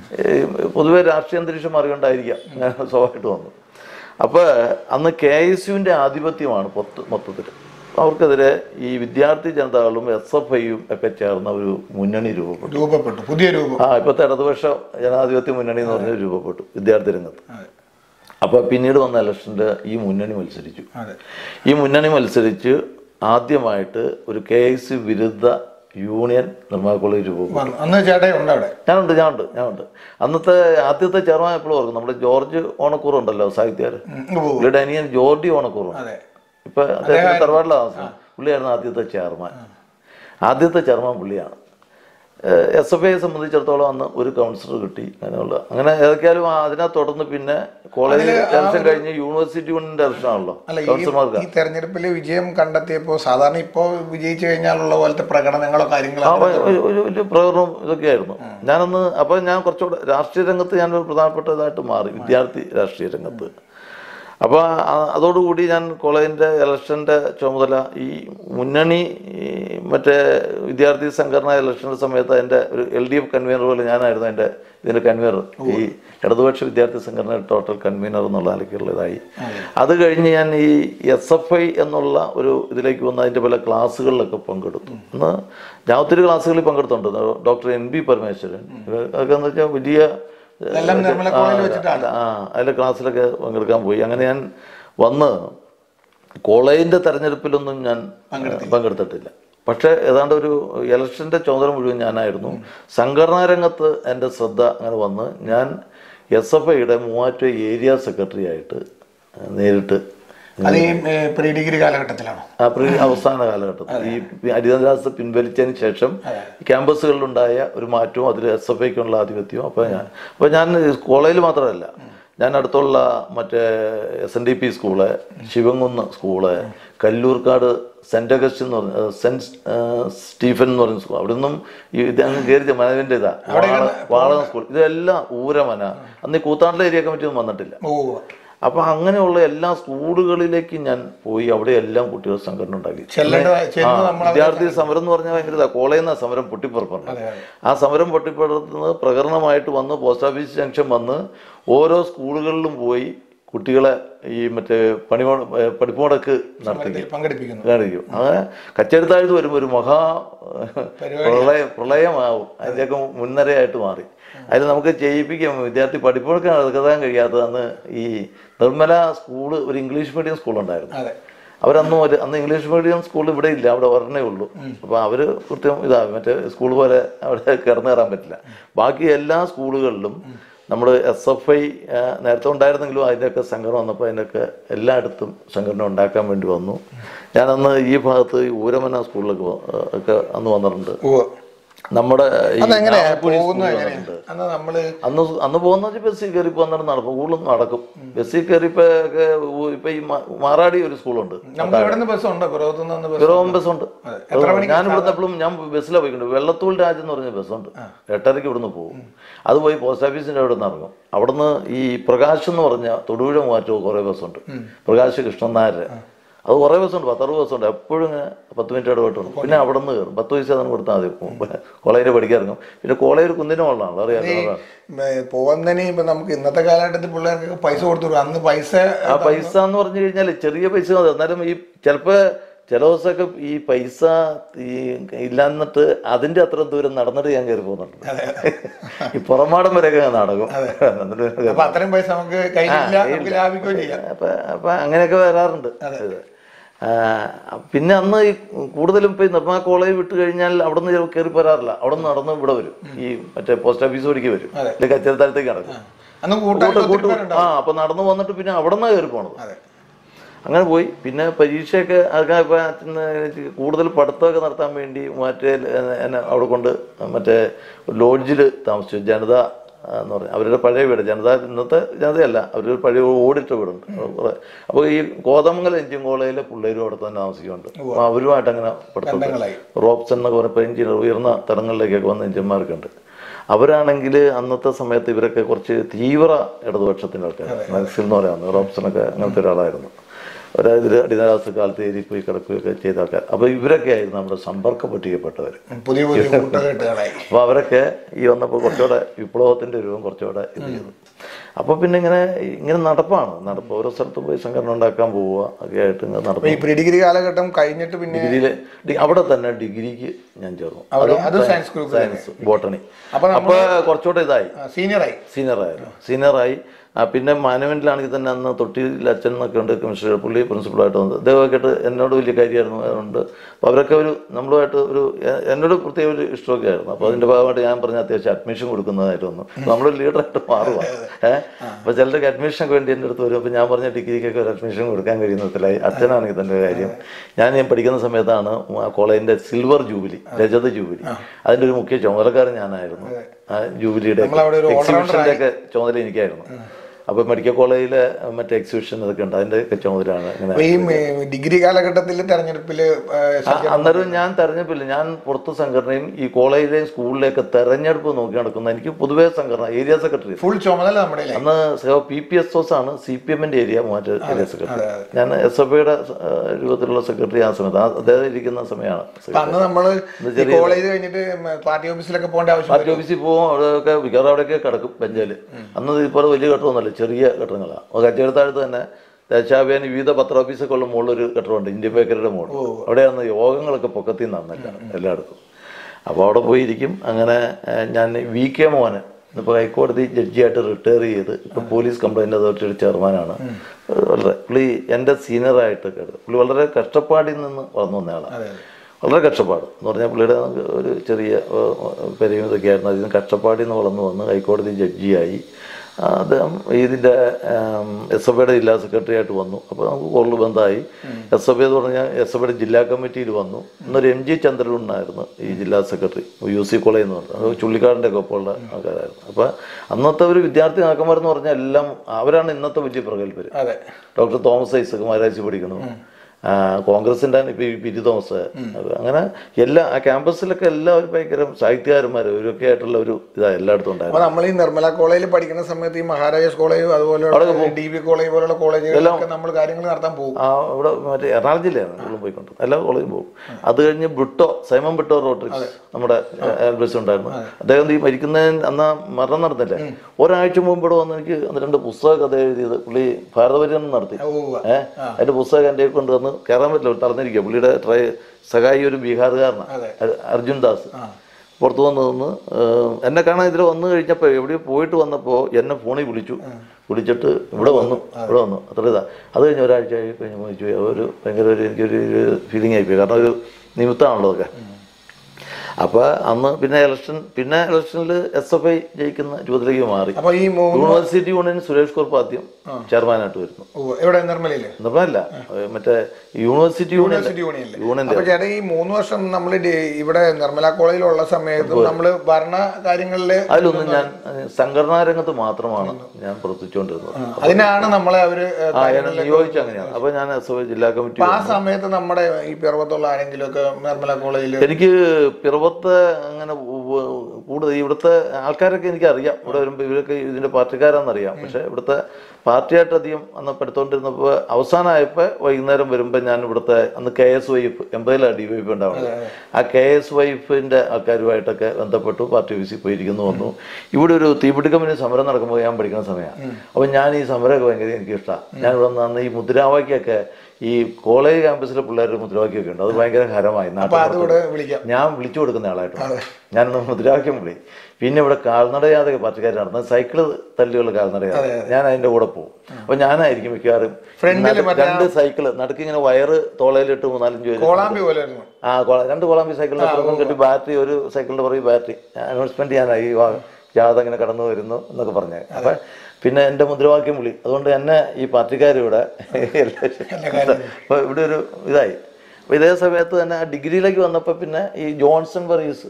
പൊതുവെ രാഷ്ട്രീയ അന്തരീക്ഷം മാറിക്കൊണ്ടായിരിക്കാം സ്വാഭാവികമായിട്ട് വന്നു. അപ്പോൾ അന്ന് കെ എസ് യുവിൻ്റെ ആധിപത്യമാണ് മൊത്ത മൊത്തത്തിൽ അവർക്കെതിരെ ഈ വിദ്യാർത്ഥി ജനതകളും എസ് എഫ് ഐയും ഒക്കെ ചേർന്ന ഒരു മുന്നണി രൂപപ്പെട്ടു രൂപപ്പെട്ടു പുതിയ രൂപം. ആ ഇപ്പോഴത്തെ ഇടതുപക്ഷ ജനാധിപത്യ മുന്നണി എന്ന് പറഞ്ഞ രൂപപ്പെട്ടു വിദ്യാർത്ഥി രംഗത്ത്. അപ്പോൾ പിന്നീട് വന്ന ഇലക്ഷനിൽ ഈ മുന്നണി മത്സരിച്ചു. ഈ മുന്നണി മത്സരിച്ച് ആദ്യമായിട്ട് ഒരു കെ എസ് വിരുദ്ധ യൂണിയൻ നിർമ്മാണ കോളേജ് രൂപപ്പെട്ടു. ഞാനുണ്ട് ഞാനുണ്ട് ഞാനുണ്ട് അന്നത്തെ ആദ്യത്തെ ചെയർമാൻ എപ്പോഴും ഓർക്കും, നമ്മുടെ ജോർജ് ഓണക്കൂർ ഉണ്ടല്ലോ, സാഹിത്യകാരൻ. പുള്ളിയുടെ അനിയൻ ജോർജി ഓണക്കൂറും ഇപ്പൊ അദ്ദേഹത്തിന്റെ തറവാടിലെ താമസം. പുള്ളിയായിരുന്നു ആദ്യത്തെ ചെയർമാൻ. ആദ്യത്തെ ചെയർമാൻ പുള്ളിയാണ്. എസ് എഫ് ഐയെ സംബന്ധിച്ചിടത്തോളം അന്ന് ഒരു കൗൺസിലർ കിട്ടി. അങ്ങനെയുള്ള അങ്ങനെ ഏതൊക്കെയാലും അതിനെ തുടർന്ന് പിന്നെ കോളേജ് ഇലക്ഷൻ കഴിഞ്ഞ് യൂണിവേഴ്സിറ്റി യൂണിയന്റെ ഇലക്ഷൻ ആണല്ലോ കൗൺസിലർമാർക്ക്. ഈ തെരഞ്ഞെടുപ്പിൽ വിജയം കണ്ടെത്തിയപ്പോൾ സാധാരണ ഇപ്പോ വിജയിച്ചു കഴിഞ്ഞാലുള്ള പോലത്തെ പ്രകടനങ്ങളോ കാര്യങ്ങളോ വലിയ പ്രകടനം ഇതൊക്കെയായിരുന്നു. ഞാനന്ന് അപ്പൊ ഞാൻ കുറച്ചുകൂടെ രാഷ്ട്രീയ രംഗത്ത് ഞാനൊരു പ്രധാനപ്പെട്ടതായിട്ട് മാറി, വിദ്യാർത്ഥി രാഷ്ട്രീയ രംഗത്ത്. അപ്പോൾ അതോടുകൂടി ഞാൻ കോളേജിൻ്റെ ഇലക്ഷൻ്റെ ചുമതല ഈ മുന്നണി മറ്റേ വിദ്യാർത്ഥി സംഘടന ഇലക്ഷൻ്റെ സമയത്ത് അതിൻ്റെ ഒരു എൽ ഡി എഫ് കൺവീനർ പോലെ ഞാനായിരുന്നു അതിൻ്റെ ഇതിൻ്റെ കൺവീനർ. ഈ ഇടതുപക്ഷ വിദ്യാർത്ഥി സംഘടന ടോട്ടൽ കൺവീനർ എന്നുള്ള നിലയ്ക്കുള്ളതായി. അത് കഴിഞ്ഞ് ഞാൻ ഈ എസ് എഫ് ഐ എന്നുള്ള ഒരു ഇതിലേക്ക് വന്ന് അതിൻ്റെ പല ക്ലാസ്സുകളിലൊക്കെ പങ്കെടുത്തു. അന്ന് ഞാൻ ഒത്തിരി ക്ലാസ്സുകളിൽ പങ്കെടുത്തിട്ടുണ്ട്. ഡോക്ടർ എൻ ബി പരമേശ്വരൻ അതൊക്കെ എന്ന് വെച്ചാൽ വലിയ ആ അതിലെ ക്ലാസ്സിലൊക്കെ പങ്കെടുക്കാൻ പോയി. അങ്ങനെ ഞാൻ വന്ന് കോളേജിൻ്റെ തെരഞ്ഞെടുപ്പിലൊന്നും ഞാൻ പങ്കെടുത്തിട്ടില്ല. പക്ഷേ ഏതാണ്ട് ഒരു ഇലക്ഷൻ്റെ ചുമതല മുഴുവൻ ഞാനായിരുന്നു. സംഘടനാ രംഗത്ത് എൻ്റെ ശ്രദ്ധ അങ്ങനെ വന്ന് ഞാൻ എസ് എഫ് ഐയുടെ മൂവാറ്റുപുഴ ഏരിയ സെക്രട്ടറി ആയിട്ട് നേരിട്ട് പ്രീ ഡിഗ്രി കാലഘട്ടത്തിലാണ്. ആ പ്രീ അവസാന കാലഘട്ടത്തിൽ ഈ അടിയന്തരാവസ്ഥ പിൻവലിച്ചതിന് ശേഷം ക്യാമ്പസുകളിലുണ്ടായ ഒരു മാറ്റവും അതിൽ എസ് എഫ് ഐക്കുള്ള ആധിപത്യവും. അപ്പോൾ ഞാൻ അപ്പോൾ ഞാൻ കോളേജിൽ മാത്രമല്ല, ഞാൻ അടുത്തുള്ള മറ്റേ S N D P school, Sivankunnu school, Kalloorkkad saint Augustine എന്ന് പറഞ്ഞ സെൻറ്റ് സ്റ്റീഫൻ എന്ന് പറയുന്ന സ്കൂൾ, അവിടെ നിന്നും ഇത് അങ്ങ് കയറി മനവിൻ്റെ ഇതാ വാളകം സ്കൂൾ, ഇതെല്ലാം ഊരമന. അന്ന് ഈ കൂത്താണ്ടിലെ ഏരിയ കമ്മിറ്റിയൊന്നും വന്നിട്ടില്ല. അപ്പം അങ്ങനെയുള്ള എല്ലാ സ്കൂളുകളിലേക്ക് ഞാൻ പോയി അവിടെ എല്ലാം കുട്ടികൾ സംഘടന ഉണ്ടാക്കി. വിദ്യാർത്ഥി സമരം എന്ന് പറഞ്ഞാൽ ഭയങ്കര ഇതാണ്. കോളേജിൽ നിന്ന് സമരം പൊട്ടിപ്പുറപ്പെടുന്നത്. ആ സമരം പൊട്ടിപ്പുറത്തുന്നത് പ്രകടനമായിട്ട് വന്ന് പോസ്റ്റ് ഓഫീസ് ജംഗ്ഷൻ വന്ന് ഓരോ സ്കൂളുകളിലും പോയി കുട്ടികളെ ഈ മറ്റേ പണി പഠിപ്പുമുടക്ക് നടത്തി പങ്കെടുപ്പിക്കും. അങ്ങനെ കച്ചേരിത്താഴ്ത്ത് വരുമ്പോൾ ഒരു മഹാ പ്രളയ പ്രളയമാവും. അതിൻ്റെയൊക്കെ മുൻനിരയായിട്ട് മാറി. അതിൽ നമുക്ക് ചെയ്യിപ്പിക്കാം. വിദ്യാർത്ഥി പഠിപ്പുമൊക്കെ നടക്കാൻ കഴിയാത്തത് അന്ന് ഈ നിർമ്മല സ്കൂള് ഒരു ഇംഗ്ലീഷ് മീഡിയം സ്കൂളുണ്ടായിരുന്നു. അവരന്ന് ഒരു അന്ന് ഇംഗ്ലീഷ് മീഡിയം സ്കൂൾ ഇവിടെ ഇല്ല, അവിടെ ഒരെണ്ണേ ഉള്ളൂ. അപ്പോൾ അവർ കൃത്യം ഇതാ മറ്റേ സ്കൂൾ പോലെ അവിടെ കിടന്നു കയറാൻ പറ്റില്ല. ബാക്കി എല്ലാ സ്കൂളുകളിലും നമ്മൾ എസ് എഫ് ഐ നേരത്തെ ഉണ്ടായിരുന്നെങ്കിലും അതിൻ്റെയൊക്കെ സംഘടന വന്നപ്പോൾ അതിൻ്റെയൊക്കെ എല്ലായിടത്തും സംഘടന ഉണ്ടാക്കാൻ വേണ്ടി വന്നു. ഞാനന്ന് ഈ ഭാഗത്ത് ഈ ഊരമന സ്കൂളിലൊക്കെ ഒക്കെ അന്ന് വന്നിട്ടുണ്ട്. നമ്മുടെ അന്ന് അന്ന് പോകുന്ന ബസ്സിൽ കയറി ഇപ്പൊ അന്നേരം നടക്കും, കൂടുതലും നടക്കും. ബസ്സിൽ കയറി ഇപ്പൊ ഇപ്പൊ ഈ മാറാടി ഒരു സ്കൂളുണ്ട്, പിറവം ബസ്സുണ്ട്. ഞാൻ ഇവിടുന്ന് എപ്പോഴും ഞാൻ ബസ്സിലാണ് പോയിട്ടുണ്ട്. വെള്ളത്തൂൾ രാജ് എന്ന് പറഞ്ഞ ബസ്സുണ്ട്, എട്ടരയ്ക്ക് ഇവിടുന്ന് പോകും. അത് പോയി പോസ്റ്റ് ഓഫീസിന്റെ അവിടെ നിന്ന് ഇറങ്ങും. അവിടുന്ന് ഈ പ്രകാശ് എന്ന് പറഞ്ഞ തൊടുപുഴ മാറ്റവും കുറെ ബസ്സുണ്ട്, പ്രകാശ് കൃഷ്ണൻ നായർ. അത് കുറേ ബസ്സുണ്ട്, പത്തറുപത് ബസ്സുണ്ട്. എപ്പോഴും ഇങ്ങനെ പത്ത് മിനിറ്റ് ഇടപെട്ടുണ്ട്. പിന്നെ അവിടെ നിന്ന് കയറും, പത്ത് പൈസ അതിന് കൊടുത്താൽ മതി. കോളേജിൽ പഠിക്കാൻ ഇറങ്ങും. പിന്നെ കോളേജ് കുന്നിന് മുകളിലാണല്ലോ, അറിയാം. പോകുന്നതിന് ഇപ്പൊ നമുക്ക് ഇന്നത്തെ കാലഘട്ടത്തിൽ പിള്ളേർക്ക് പൈസ കൊടുത്തു. അന്ന് പൈസ ആ പൈസ എന്ന് പറഞ്ഞു കഴിഞ്ഞാൽ ചെറിയ പൈസ മതി. എന്നാലും ഈ ചിലപ്പോൾ ചില ദിവസമൊക്കെ ഈ പൈസ ഈ ഇല്ലാന്നിട്ട് അതിന്റെ അത്ര ദൂരം നടന്നിട്ട് ഞാൻ കയറി പോകുന്നുണ്ട്. ഈ പുറമാടം വരെയൊക്കെ ഞാൻ നടക്കും. അപ്പൊ അപ്പൊ അങ്ങനെയൊക്കെ വരാറുണ്ട്. പിന്നെ അന്ന് ഈ കൂടുതലും ഇപ്പൊ നിർമ്മല കോളേജ് വിട്ട് കഴിഞ്ഞാൽ അവിടെ നിന്ന് കയറി പോരാറില്ല. അവിടെ നിന്ന് നടന്ന് ഇവിടെ വരും. ഈ മറ്റേ പോസ്റ്റ് ഓഫീസ് വഴിക്ക് വരും. അല്ലെങ്കിൽ കച്ചേരത്താഴത്തേക്ക് നടക്കും. ആ അപ്പൊ നടന്നു വന്നിട്ട് പിന്നെ അവിടെ നിന്നാണ് കയറി പോണത്. അങ്ങനെ പോയി. പിന്നെ പരീക്ഷയൊക്കെ അതൊക്കെ കൂടുതൽ പഠിത്തമൊക്കെ നടത്താൻ വേണ്ടി മറ്റേ എന്നെ അവിടെ കൊണ്ട് മറ്റേ ലോഡ്ജിൽ താമസിച്ചു. ജനത എന്ന് പറഞ്ഞാൽ അവരുടെ പഴയ വീട്. ജനത ഇന്നത്തെ ജനതയല്ല, അവരൊരു പഴയ ഓടിട്ട വീടുണ്ട്. അപ്പോൾ ഈ കോതമംഗലം എഞ്ചിൻ കോളേജിലെ പിള്ളേരും അവിടെ തന്നെ താമസിക്കുന്നുണ്ട്. അപ്പോൾ അവരുമായിട്ട് അങ്ങനെ പഠിത്തം റോപ്സൺ എന്നൊക്കെ പറഞ്ഞപ്പോൾ എഞ്ചിൻ ഉയർന്ന തലങ്ങളിലേക്കൊക്കെ വന്ന എഞ്ചിന്മാരൊക്കെ ഉണ്ട്. അവരാണെങ്കിൽ അന്നത്തെ സമയത്ത് ഇവരൊക്കെ കുറച്ച് തീവ്ര ഇടതുപക്ഷത്തിൻ്റെ ആൾക്കാർ, മനസ്സിൽ എന്ന് പറയാവുന്നത് റോപ്സണൊക്കെ അങ്ങനത്തെ ഒരാളായിരുന്നു. അതായത് അടിനാരാസ കാലത്ത് ഏരി പോയി കിടക്കുകയൊക്കെ ചെയ്ത ആൾക്കാർ. അപ്പോൾ ഇവരൊക്കെ ആയിരുന്നു നമ്മുടെ സമ്പർക്ക പട്ടികപ്പെട്ടവർ. അപ്പോൾ അവരൊക്കെ ഈ വന്നപ്പോൾ കുറച്ചുകൂടെ വിപ്ലവത്തിൻ്റെ രൂപം കുറച്ചുകൂടെ ഇത് ചെയ്തു. അപ്പോൾ പിന്നെ ഇങ്ങനെ ഇങ്ങനെ നടപ്പാണ് നടപ്പ്. ഓരോ സ്ഥലത്തും പോയി സംഘടന ഉണ്ടാക്കാൻ പോവുക ഒക്കെ ആയിട്ട് ഇങ്ങനെ നടക്കും. ഡിഗ്രി കാലഘട്ടം കഴിഞ്ഞിട്ട് പിന്നെ ഡിഗ്രിയിലെ അവിടെ തന്നെ ഡിഗ്രിക്ക് ഞാൻ ചേർന്നു. Science botany. അപ്പോൾ കുറച്ചുകൂടെ ഇതായി സീനിയറായി സീനിയറായിരുന്നു സീനിയറായി പിന്നെ മാനേജ്മെന്റിലാണെങ്കിൽ തന്നെ അന്ന് തൊട്ടിയിൽ അച്ഛൻ എന്നൊക്കെ ഉണ്ട്, കെമിസ്ട്രി പുള്ളി പ്രിൻസിപ്പളായിട്ട് വന്നത്. അദ്ദേഹമൊക്കെ ആയിട്ട് എന്നോട് വലിയ കാര്യമായിരുന്നു. അതുകൊണ്ട് അപ്പോൾ അവരൊക്കെ ഒരു നമ്മളുമായിട്ട് ഒരു എന്നോട് പ്രത്യേക ഒരു ഇഷ്ടമൊക്കെ ആയിരുന്നു. അപ്പോൾ അതിൻ്റെ ഭാഗമായിട്ട് ഞാൻ പറഞ്ഞ അത്യാവശ്യം അഡ്മിഷൻ കൊടുക്കുന്നതായിട്ട് വന്നു. നമ്മളൊരു ലീഡറായിട്ട് മാറുക. ഏഹ് അപ്പോൾ ചിലർക്ക് അഡ്മിഷനൊക്കെ വേണ്ടി എൻ്റെ അടുത്ത് വരും. അപ്പോൾ ഞാൻ പറഞ്ഞ ഡിഗ്രിക്കൊക്കെ ഒരു അഡ്മിഷൻ കൊടുക്കാൻ കഴിയുന്നതിലായി. അച്ഛനാണെങ്കിൽ തന്നെ കാര്യം ഞാൻ ഞാൻ പഠിക്കുന്ന സമയത്താണ് കോളേജിൻ്റെ സിൽവർ ജൂബിലി, രജത ജൂബിലി, അതിൻ്റെ ഒരു മുഖ്യ ചുമതലക്കാരൻ ഞാനായിരുന്നു. ആ ജൂബിലിയുടെ എക്സിബിഷൻ്റെ ഒക്കെ ചുമതല എനിക്കായിരുന്നു. അപ്പൊ മെഡിക്കൽ കോളേജിലെ മറ്റേ എക്സിബിഷൻ അതൊക്കെ ഉണ്ട്, അതിന്റെ ഒക്കെ ചുമതലയാണ്. ഡിഗ്രി കാലഘട്ടത്തിൽ തെരഞ്ഞെടുപ്പില് അന്നേരം ഞാൻ തെരഞ്ഞെടുപ്പില്ല, ഞാൻ പുറത്ത് സംഘടനയും ഈ കോളേജിലെയും സ്കൂളിലേക്ക് തെരഞ്ഞെടുപ്പ് നോക്കി നടക്കുന്ന എനിക്ക് പൊതുവേ സംഘടന ഏരിയ സെക്രട്ടറി ഫുൾ ചുമതല നമ്മുടെ അന്ന് പി പി എസ് ഓസ് ആണ്, സി പി എമ്മിന്റെ ഏരിയ മാറ്റ ഏരിയ സെക്രട്ടറി. ഞാൻ എസ് എഫ് ഐയുടെ രൂപത്തിലുള്ള സെക്രട്ടറി ആ സമയത്ത് അദ്ദേഹം ഇരിക്കുന്ന സമയമാണ്. പാർട്ടി ഓഫീസിലൊക്കെ പോകേണ്ട ആവശ്യം, പാർട്ടി ഓഫീസിൽ പോകും. അവിടെയൊക്കെ മിക്കവാറും അവിടെയൊക്കെ കിടക്കും ബെഞ്ചിൽ. അന്ന് ഇപ്പോൾ വലിയ ഘട്ടമൊന്നുമല്ല, ചെറിയ ഘട്ടങ്ങളാണ്. കച്ചവടത്താഴത്ത് തന്നെ ദേശാഭിമാനി വിവിധ പത്ര ഓഫീസൊക്കെ ഉള്ള മുകളിലൊരു ഘട്ടമുണ്ട്, ഇന്ത്യൻ ബേക്കറിയുടെ മുകളിൽ. അവിടെയാണ് യോഗങ്ങളൊക്കെ പൊക്കത്തിൽ നിന്നല്ല എല്ലായിടത്തും. അപ്പോൾ അവിടെ പോയിരിക്കും. അങ്ങനെ ഞാൻ വി കെ മോഹനൻ ഇപ്പോൾ ഹൈക്കോടതി ജഡ്ജിയായിട്ട് റിട്ടയർ ചെയ്ത് ഇപ്പം പോലീസ് കംപ്ലൈൻറ്റ് അതോറിറ്റിയുടെ ചെയർമാനാണ്. വളരെ പുള്ളി എൻ്റെ സീനിയറായിട്ടൊക്കെ പുള്ളി വളരെ കഷ്ടപ്പാടിൽ നിന്ന് വളർന്നു വന്നയാളാണ്. വളരെ കഷ്ടപ്പാട് എന്ന് പറഞ്ഞാൽ പുള്ളിയുടെ ഒരു ചെറിയ പെരയും ഇതൊക്കെ ആയിരുന്നു. അതിൽ നിന്ന് കഷ്ടപ്പാടിൽ നിന്ന് വളർന്നു വന്ന് ഹൈക്കോടതി ജഡ്ജിയായി. അദ്ദേഹം ഇതിൻ്റെ എസ് എഫ് ഐയുടെ ജില്ലാ സെക്രട്ടറി ആയിട്ട് വന്നു. അപ്പോൾ നമുക്ക് കൂടുതൽ ബന്ധമായി. എസ് എഫ് ഐ എന്ന് പറഞ്ഞാൽ എസ് എഫ് ഐയുടെ ജില്ലാ കമ്മിറ്റിയിൽ വന്നു. ഇന്നൊരു എം ജി ചന്ദ്രനുണ്ടായിരുന്നു ഈ ജില്ലാ സെക്രട്ടറി, യു സി കോളേജ് എന്ന് പറഞ്ഞത്. അത് ചുള്ളിക്കാടിൻ്റെ ഒക്കെ ഒപ്പമുള്ള ആൾക്കാരായിരുന്നു. അപ്പോൾ അന്നത്തെ ഒരു വിദ്യാർത്ഥി നേതാക്കന്മാരെന്ന് പറഞ്ഞാൽ എല്ലാം അവരാണ് ഇന്നത്തെ വലിയ പ്രഗത്ഭര്. ഡോക്ടർ തോമസ് ഐസക് മാരാജി പഠിക്കണം, കോൺഗ്രസിൻ്റെ ഇപ്പം ഈ പി ടി തോമസ്, അങ്ങനെ എല്ലാ ആ ക്യാമ്പസിലൊക്കെ എല്ലാവരും ഭയങ്കര സാഹിത്യകാരന്മാരും ഇവരൊക്കെ ആയിട്ടുള്ള ഒരു ഇതാണ് എല്ലായിടത്തും ഉണ്ടായിരുന്നു. നമ്മൾ ഈ നിർമ്മല കോളേജിൽ പഠിക്കുന്ന സമയത്ത് ഈ മഹാരാജാസ് കോളേജ് അതുപോലെ ഡി ബി കോളേജ് പോലുള്ള കോളേജുകളിലൊക്കെ നമ്മൾ കാര്യങ്ങൾ നടത്താൻ പോകും. ആ ഇവിടെ മറ്റേ എറണാകുളം ജില്ലയാണ് കൂടുതലും പോയിക്കൊണ്ട് എല്ലാ കോളേജും പോകും. അത് കഴിഞ്ഞ് ബ്രിട്ടോ സൈമൺ ബ്രിട്ടോ റോട്രിക്സ് നമ്മുടെ എൽബസ് ഉണ്ടായിരുന്നു. അദ്ദേഹം ഈ മരിക്കുന്നതിന് അന്ന് മരണം നടന്നില്ലേ, ഒരാഴ്ച മുമ്പ് ഇവിടെ വന്ന് എനിക്ക് രണ്ട് പുസ്തക കഥ എഴുതിയത് പുള്ളി ഭാരതപര്യടനം നടത്തി. ഏഹ് അതിന്റെ പുസ്തകം എൻ്റെ കൊണ്ടുവന്ന് കയറാൻ പറ്റില്ല, തളർന്നിരിക്കുക. പുള്ളിയുടെ ട്രൈ സഹായി ഒരു ബീഹാറുകാരനാണ് അർജുൻ ദാസ്. പുറത്തു വന്ന് നിന്ന് എന്നെ കാണാൻ ഇതിൽ വന്നു കഴിഞ്ഞപ്പോൾ എവിടെയോ പോയിട്ട് വന്നപ്പോൾ എന്നെ ഫോണിൽ വിളിച്ചു. വിളിച്ചിട്ട് ഇവിടെ വന്നു ഇവിടെ വന്നു അത്ര ഇതാ. അത് കഴിഞ്ഞ് ഒരാഴ്ച ആയി കഴിഞ്ഞ് മരിച്ചു. ഒരു ഭയങ്കര ഒരു എനിക്കൊരു ഫീലിംഗ് ആയിപ്പോയി. കാരണം ഒരു നിമിത്തമാണല്ലോ അതൊക്കെ. അപ്പോൾ അന്ന് പിന്നെ ഇലക്ഷൻ പിന്നെ ഇലക്ഷനിൽ എസ് എഫ് ഐ ജയിക്കുന്ന രൂപത്തിലേക്ക് മാറി. യൂണിവേഴ്സിറ്റി യൂണിയൻ സുരേഷ് കുറുപ്പ് ആദ്യം ചെയർമാനായിട്ട് വരുന്നു. നിർമ്മലല്ല, മറ്റേ യൂണിവേഴ്സിറ്റി യൂണിയൻ യൂണിയൻ. ഈ മൂന്ന് വർഷം നമ്മൾ ഇവിടെ നിർമ്മല കോളേജിലുള്ള സമയത്ത് നമ്മള് ഭരണ കാര്യങ്ങളില് അതിലൊന്നും ഞാൻ സംഘടനാ രംഗത്ത് മാത്രമാണ് ഞാൻ പ്രവർത്തിച്ചുകൊണ്ടിരുന്നത്. അതിനാണ് നമ്മളെ അവര് നിയോഗിച്ചത് അങ്ങനെയാണ്. അപ്പൊ ഞാൻ എസ് എഫ് ഐ ജില്ലാ കമ്മിറ്റി. ആ സമയത്ത് നമ്മുടെ ഈ പിറവത്തുള്ള ആരെങ്കിലും ഒക്കെ നിർമ്മല കോളേജിൽ എനിക്ക് പിറവത്ത് അങ്ങനെ കൂടുതൽ ഇവിടുത്തെ ആൾക്കാരൊക്കെ എനിക്കറിയാം. ഇവിടെ വരുമ്പോൾ ഇവരൊക്കെ ഇതിന്റെ പാർട്ടിക്കാരാണെന്നറിയാം. പക്ഷെ ഇവിടുത്തെ പാർട്ടിയായിട്ട് അധികം അന്ന് പഠിത്തുകൊണ്ടിരുന്നപ്പോൾ അവസാനമായപ്പോൾ വൈകുന്നേരം വരുമ്പോൾ ഞാൻ ഇവിടുത്തെ അന്ന് കെ എസ് വൈഫ് എൺപതിലാണ് ഡി വൈഫ് ഉണ്ടാവുന്നത്. ആ കെ എസ് വൈഫിൻ്റെ ആൾക്കാരുമായിട്ടൊക്കെ ബന്ധപ്പെട്ടു പാർട്ടി ഓഫീസിൽ പോയിരിക്കുന്നു വന്നു. ഇവിടെ ഒരു തീപിടി കമ്പനി സമരം നടക്കുമ്പോൾ ഞാൻ പഠിക്കുന്ന സമയമാണ്. അപ്പോൾ ഞാൻ ഈ സമരമൊക്കെ ഭയങ്കര എനിക്ക് ഇഷ്ടമാണ്. ഞാൻ ഇവിടെ നിന്ന് ഈ മുദ്രാവാക്യമൊക്കെ ഈ കോളേജ് ക്യാമ്പസിലെ പിള്ളേരുടെ മുദ്രാവാക്യമൊക്കെ ഉണ്ട്, അത് ഭയങ്കര ഹരമായി നാട്ടിൽ ഞാൻ വിളിച്ചു കൊടുക്കുന്ന ആളായിട്ടാണ്. ഞാനൊന്ന് മുദ്രാവാക്യം വിളി. പിന്നെ ഇവിടെ കാൽനടയാതെ പാർട്ടിക്കാർ നടന്നത് സൈക്കിള് തല്ലിയുള്ള കാൽനടയാതെ ഞാൻ അതിൻ്റെ കൂടെ പോകും. അപ്പോൾ ഞാനായിരിക്കും മിക്കവാറും രണ്ട് സൈക്കിള് നടുക്ക് ഇങ്ങനെ വയറ് തോളയിലിട്ട് മൂന്നാലഞ്ച് പേര് ആ രണ്ട് കോളാമ്പി സൈക്കിളിന് കെട്ടി ബാറ്ററി ഒരു സൈക്കിളിൻ്റെ പറയും ബാറ്ററി അനൗൺസ്മെന്റ് ചെയ്യാനായി ജാഥ ഇങ്ങനെ കടന്നു വരുന്നു എന്നൊക്കെ പറഞ്ഞത്. അപ്പം പിന്നെ എൻ്റെ മുദ്രാവാക്യം വിളി. അതുകൊണ്ട് എന്നെ ഈ പാർട്ടിക്കാരിവിടെ അപ്പോൾ ഇവിടെ ഒരു ഇതായി. അപ്പോൾ ഇതേ സമയത്ത് തന്നെ ആ ഡിഗ്രിയിലേക്ക് വന്നപ്പോൾ പിന്നെ ഈ ജോൺസൺ വർഗീസ്